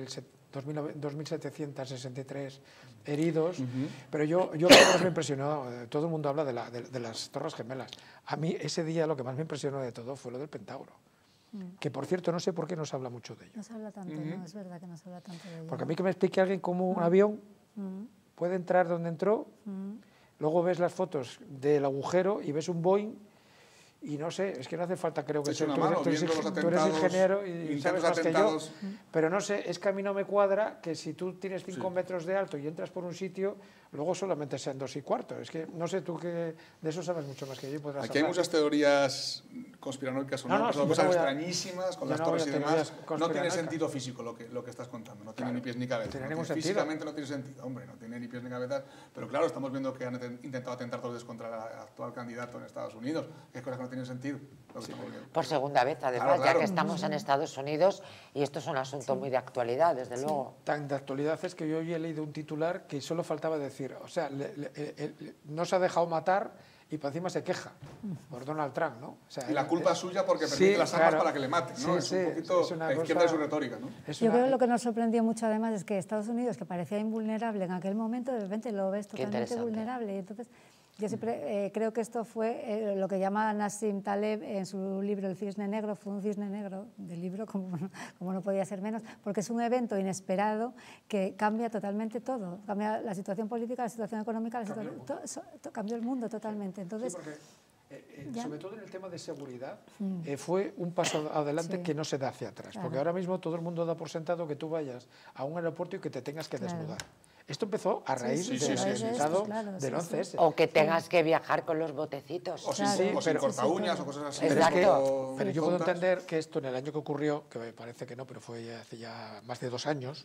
2.763 heridos, pero yo lo que más me impresionó, todo el mundo habla de las Torres Gemelas. A mí ese día lo que más me impresionó de todo fue lo del Pentágono. Que por cierto, no sé por qué no se habla mucho de ello. No se habla tanto, no, es verdad que no se habla tanto de ello. Porque a mí que me explique alguien cómo un avión puede entrar donde entró, luego ves las fotos del agujero y ves un Boeing, y no sé, es que no hace falta, creo que tú eres ingeniero y sabes más que yo, pero no sé, es que a mí no me cuadra que si tú tienes 5 metros de alto y entras por un sitio, luego solamente sean 2 1/4. Es que no sé, tú que de eso sabes mucho más que yo y podrás Aquí hablar. hay muchas teorías conspiranoicas, cosas extrañísimas con las torres y demás. No tiene sentido físico lo que estás contando, no tiene ni pies ni cabeza. Físicamente no tiene sentido, hombre, no tiene ni pies ni cabeza, pero claro, estamos viendo que han intentado atentar todos contra el actual candidato en Estados Unidos, que es cosas que no tienen sentido. Por segunda vez, además, ya que estamos en Estados Unidos, y esto es un asunto muy de actualidad, desde luego. Tan de actualidad es que yo hoy he leído un titular que solo faltaba decir, o sea, no se ha dejado matar y por encima se queja por Donald Trump, ¿no? O sea, y la culpa es suya porque permite las armas para que le maten, ¿no? Es un poquito la izquierda de su retórica, ¿no? Yo creo que lo que nos sorprendió mucho además es que Estados Unidos, que parecía invulnerable en aquel momento, de repente lo ves totalmente vulnerable. Y entonces, yo siempre creo que esto fue lo que llama Nassim Taleb en su libro El cisne negro, fue un cisne negro del libro, como no podía ser menos, porque es un evento inesperado que cambia totalmente todo, cambia la situación política, la situación económica, cambió el mundo totalmente. Entonces, sobre todo en el tema de seguridad, fue un paso adelante que no se da hacia atrás, porque ahora mismo todo el mundo da por sentado que tú vayas a un aeropuerto y que te tengas que desnudar. Esto empezó a raíz del atentado del 11S. O que tengas que viajar con los botecitos. O sin corta-uñas o cosas así. Pero yo puedo entender que esto en el año que ocurrió, que me parece que no, pero fue hace ya más de 2 años,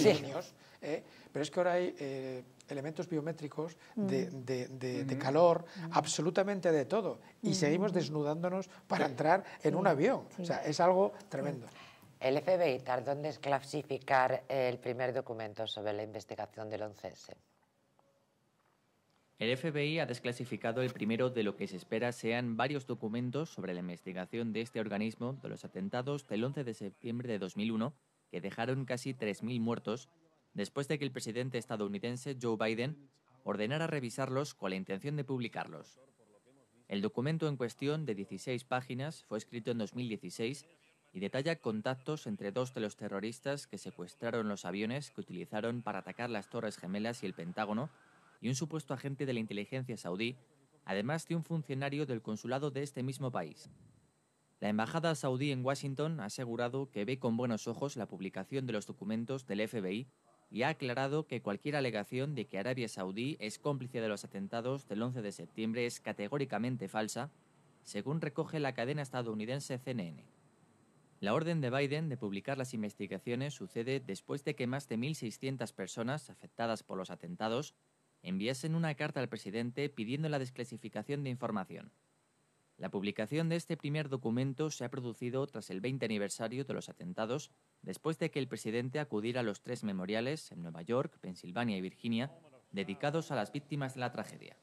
pero es que ahora hay elementos biométricos de calor, absolutamente de todo, y seguimos desnudándonos para entrar en un avión. O sea, es algo tremendo. El FBI tardó en desclasificar el primer documento sobre la investigación del 11S. El FBI ha desclasificado el primero de lo que se espera sean varios documentos sobre la investigación de este organismo de los atentados del 11 de septiembre de 2001, que dejaron casi 3.000 muertos, después de que el presidente estadounidense Joe Biden ordenara revisarlos con la intención de publicarlos. El documento en cuestión, de 16 páginas, fue escrito en 2016 y detalla contactos entre 2 de los terroristas que secuestraron los aviones que utilizaron para atacar las Torres Gemelas y el Pentágono, y un supuesto agente de la inteligencia saudí, además de un funcionario del consulado de este mismo país. La embajada saudí en Washington ha asegurado que ve con buenos ojos la publicación de los documentos del FBI y ha aclarado que cualquier alegación de que Arabia Saudí es cómplice de los atentados del 11 de septiembre es categóricamente falsa, según recoge la cadena estadounidense CNN. La orden de Biden de publicar las investigaciones sucede después de que más de 1.600 personas afectadas por los atentados enviasen una carta al presidente pidiendo la desclasificación de información. La publicación de este primer documento se ha producido tras el 20 aniversario de los atentados, después de que el presidente acudiera a los 3 memoriales en Nueva York, Pensilvania y Virginia, dedicados a las víctimas de la tragedia.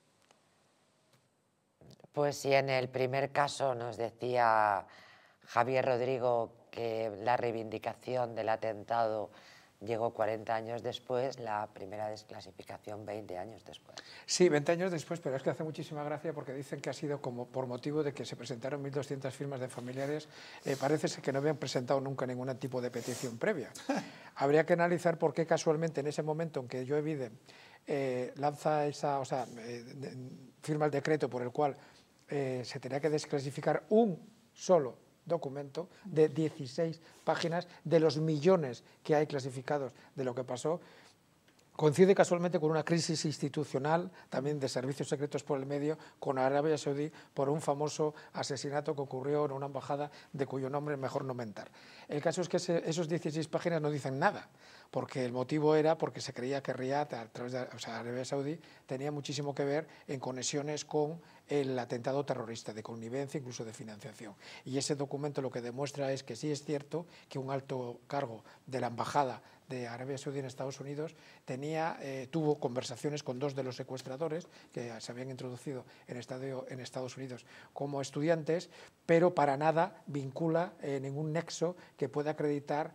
Pues si en el primer caso nos decía Javier Rodrigo que la reivindicación del atentado llegó 40 años después, la primera desclasificación 20 años después. Sí, 20 años después, pero es que hace muchísima gracia porque dicen que ha sido como por motivo de que se presentaron 1.200 firmas de familiares. Parece ser que no habían presentado nunca ningún tipo de petición previa. Habría que analizar por qué casualmente en ese momento en que Joe Biden lanza firma el decreto por el cual se tenía que desclasificar un solo documento de 16 páginas de los millones que hay clasificados de lo que pasó. Coincide casualmente con una crisis institucional, también de servicios secretos por el medio, con Arabia Saudí por un famoso asesinato que ocurrió en una embajada de cuyo nombre mejor no mentar. El caso es que esos 16 páginas no dicen nada, porque el motivo era porque se creía que Riad, a través de Arabia Saudí, tenía muchísimo que ver en conexiones con el atentado terrorista, de connivencia, incluso de financiación. Y ese documento lo que demuestra es que sí es cierto que un alto cargo de la embajada de Arabia Saudí en Estados Unidos, tuvo conversaciones con 2 de los secuestradores que se habían introducido en Estados Unidos como estudiantes, pero para nada vincula ningún nexo que pueda acreditar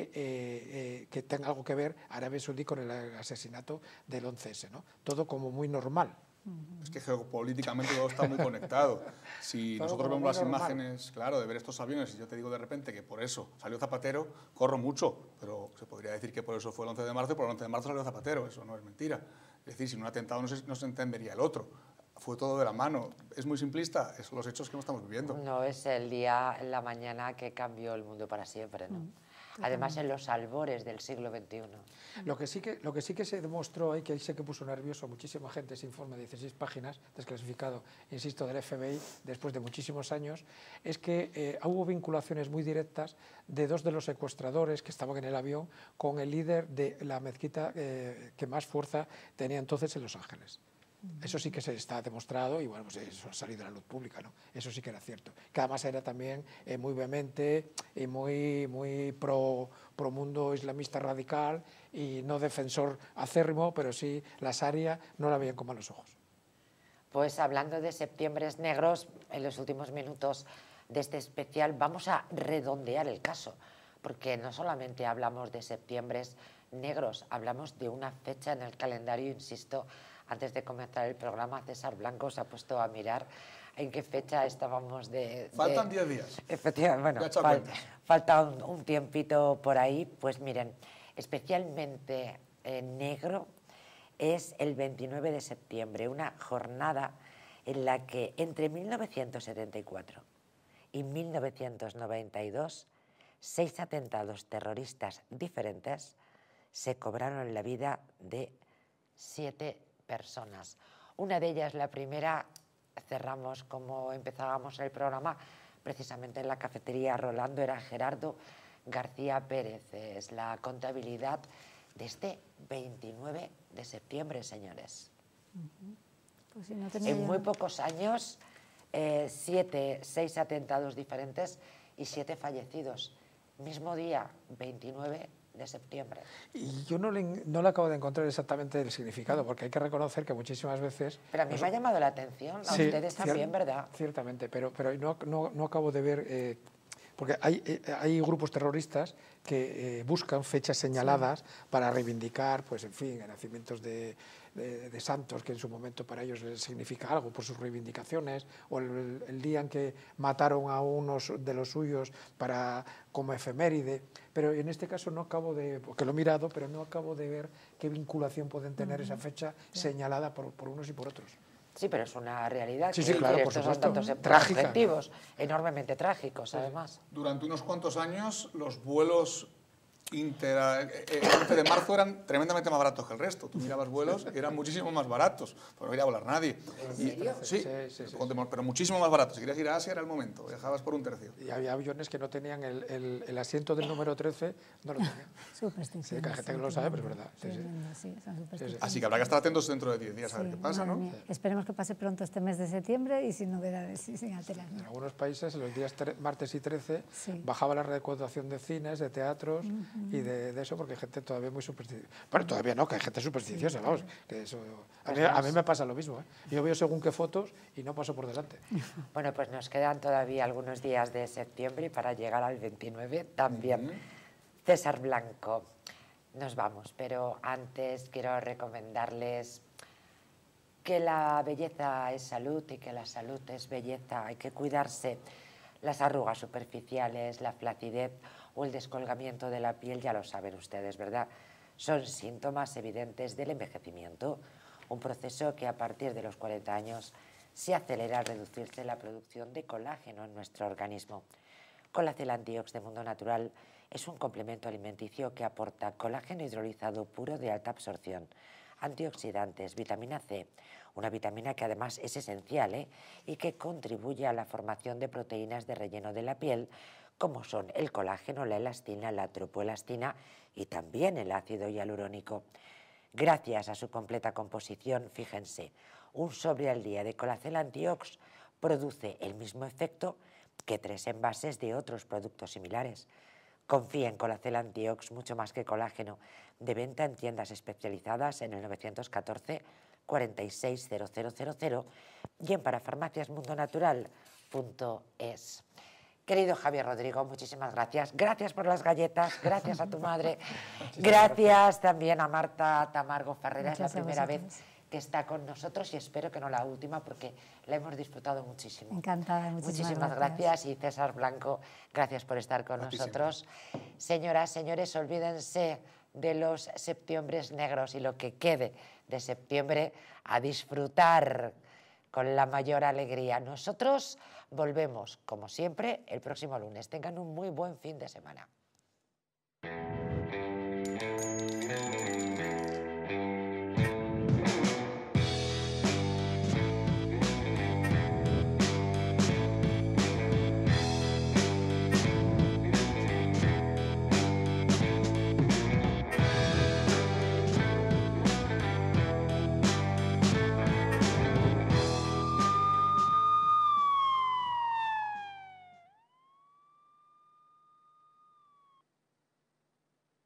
que tenga algo que ver Arabia Saudí con el asesinato del 11S, ¿no? Todo como muy normal. Es que geopolíticamente todo está muy conectado. Si nosotros vemos las imágenes, claro, de ver estos aviones, y yo te digo de repente que por eso salió Zapatero, corro mucho, pero se podría decir que por eso fue el 11 de marzo y por el 11 de marzo salió Zapatero, eso no es mentira. Es decir, sin un atentado no se entendería el otro. Fue todo de la mano. Es muy simplista, son los hechos que no estamos viviendo. No es el día, la mañana que cambió el mundo para siempre, ¿no? Además, en los albores del siglo XXI. Lo que sí que se demostró, y que ahí sé que puso nervioso a muchísima gente, ese informe de 16 páginas, desclasificado, insisto, del FBI, después de muchísimos años, es que hubo vinculaciones muy directas de 2 de los secuestradores que estaban en el avión con el líder de la mezquita que más fuerza tenía entonces en Los Ángeles. Eso sí que se está demostrado y bueno, pues eso ha salido a la luz pública, ¿no? Eso sí que era cierto. Que además era también muy vehemente y muy pro mundo islamista radical y no defensor acérrimo, pero sí la Sharia no la veían con malos ojos. Pues hablando de septiembres negros, en los últimos minutos de este especial vamos a redondear el caso, porque no solamente hablamos de septiembres negros, hablamos de una fecha en el calendario, insisto. Antes de comenzar el programa, César Blanco se ha puesto a mirar en qué fecha estábamos Faltan 10 días. Efectivamente, bueno, falta un tiempito por ahí. Pues miren, especialmente negro es el 29 de septiembre, una jornada en la que entre 1974 y 1992, 6 atentados terroristas diferentes se cobraron la vida de 7 personas. Una de ellas, la primera, cerramos como empezábamos el programa, precisamente en la cafetería Rolando, era Gerardo García Pérez. Es la contabilidad de este 29 de septiembre, señores. Pues si no tenía en muy pocos años, 6 atentados diferentes y 7 fallecidos. Mismo día, 29 de septiembre. Y yo no le acabo de encontrar exactamente el significado, porque hay que reconocer que muchísimas veces... Pero a mí me ha llamado la atención, a ustedes también, ¿verdad? Ciertamente, pero no acabo de ver... porque hay grupos terroristas que buscan fechas señaladas para reivindicar, pues en fin, nacimientos de santos que en su momento para ellos les significa algo por sus reivindicaciones, o el día en que mataron a unos de los suyos como efeméride, pero en este caso no acabo de, porque lo he mirado, pero no acabo de ver qué vinculación pueden tener esa fecha señalada por unos y por otros. Sí, pero es una realidad. Sí, claro, por estos supuesto. Son datos Trágica, objetivos, enormemente trágicos, además. Durante unos cuantos años, los vuelos el 11 de marzo eran tremendamente más baratos que el resto. Tú mirabas vuelos que eran muchísimo más baratos, porque no quería volar nadie. ¿En serio? Sí, pero muchísimo más baratos. Si querías ir a Asia era el momento, viajabas por un tercio. Y había aviones que no tenían el asiento del número 13, no lo tenían. Superstición. Sí, que hay gente que no lo sabe, pero es verdad. Así que habrá que estar atentos dentro de 10 días a ver qué pasa, ¿no? Esperemos que pase pronto este mes de septiembre y sin novedades y sin alteraciones. En algunos países, en los días martes y 13, bajaba la recaudación de cines, de teatros y de eso, porque hay gente todavía muy supersticiosa. Bueno, todavía no, que hay gente supersticiosa, vamos. Que eso, a mí me pasa lo mismo, ¿eh? Yo veo según qué fotos y no paso por delante. Bueno, pues nos quedan todavía algunos días de septiembre y para llegar al 29 también. César Blanco, nos vamos, pero antes quiero recomendarles que la belleza es salud y que la salud es belleza. Hay que cuidarse. Las arrugas superficiales, la flacidez o el descolgamiento de la piel, ya lo saben ustedes, ¿verdad? Son síntomas evidentes del envejecimiento, un proceso que a partir de los 40 años se acelera al reducirse la producción de colágeno en nuestro organismo. Colacel Antiox de Mundo Natural es un complemento alimenticio que aporta colágeno hidrolizado puro de alta absorción, antioxidantes, vitamina C, una vitamina que además es esencial y que contribuye a la formación de proteínas de relleno de la piel, como son el colágeno, la elastina, la tropoelastina y también el ácido hialurónico. Gracias a su completa composición, fíjense, un sobre al día de Colacel Antiox produce el mismo efecto que 3 envases de otros productos similares. Confía en Colacel Antiox, mucho más que colágeno. De venta en tiendas especializadas en el 914 46 0000 y en parafarmaciasmundonatural.es. Querido Javier Rodrigo, muchísimas gracias. Gracias por las galletas, gracias a tu madre. Gracias también a Marta Tamargo Ferrera, es la primera vez que está con nosotros y espero que no la última porque la hemos disfrutado muchísimo. Encantada, muchísimas gracias. Y César Blanco, gracias por estar con nosotros. Señoras, señores, olvídense de los septiembres negros y lo que quede de septiembre, a disfrutar con la mayor alegría. Nosotros volvemos, como siempre, el próximo lunes. Tengan un muy buen fin de semana.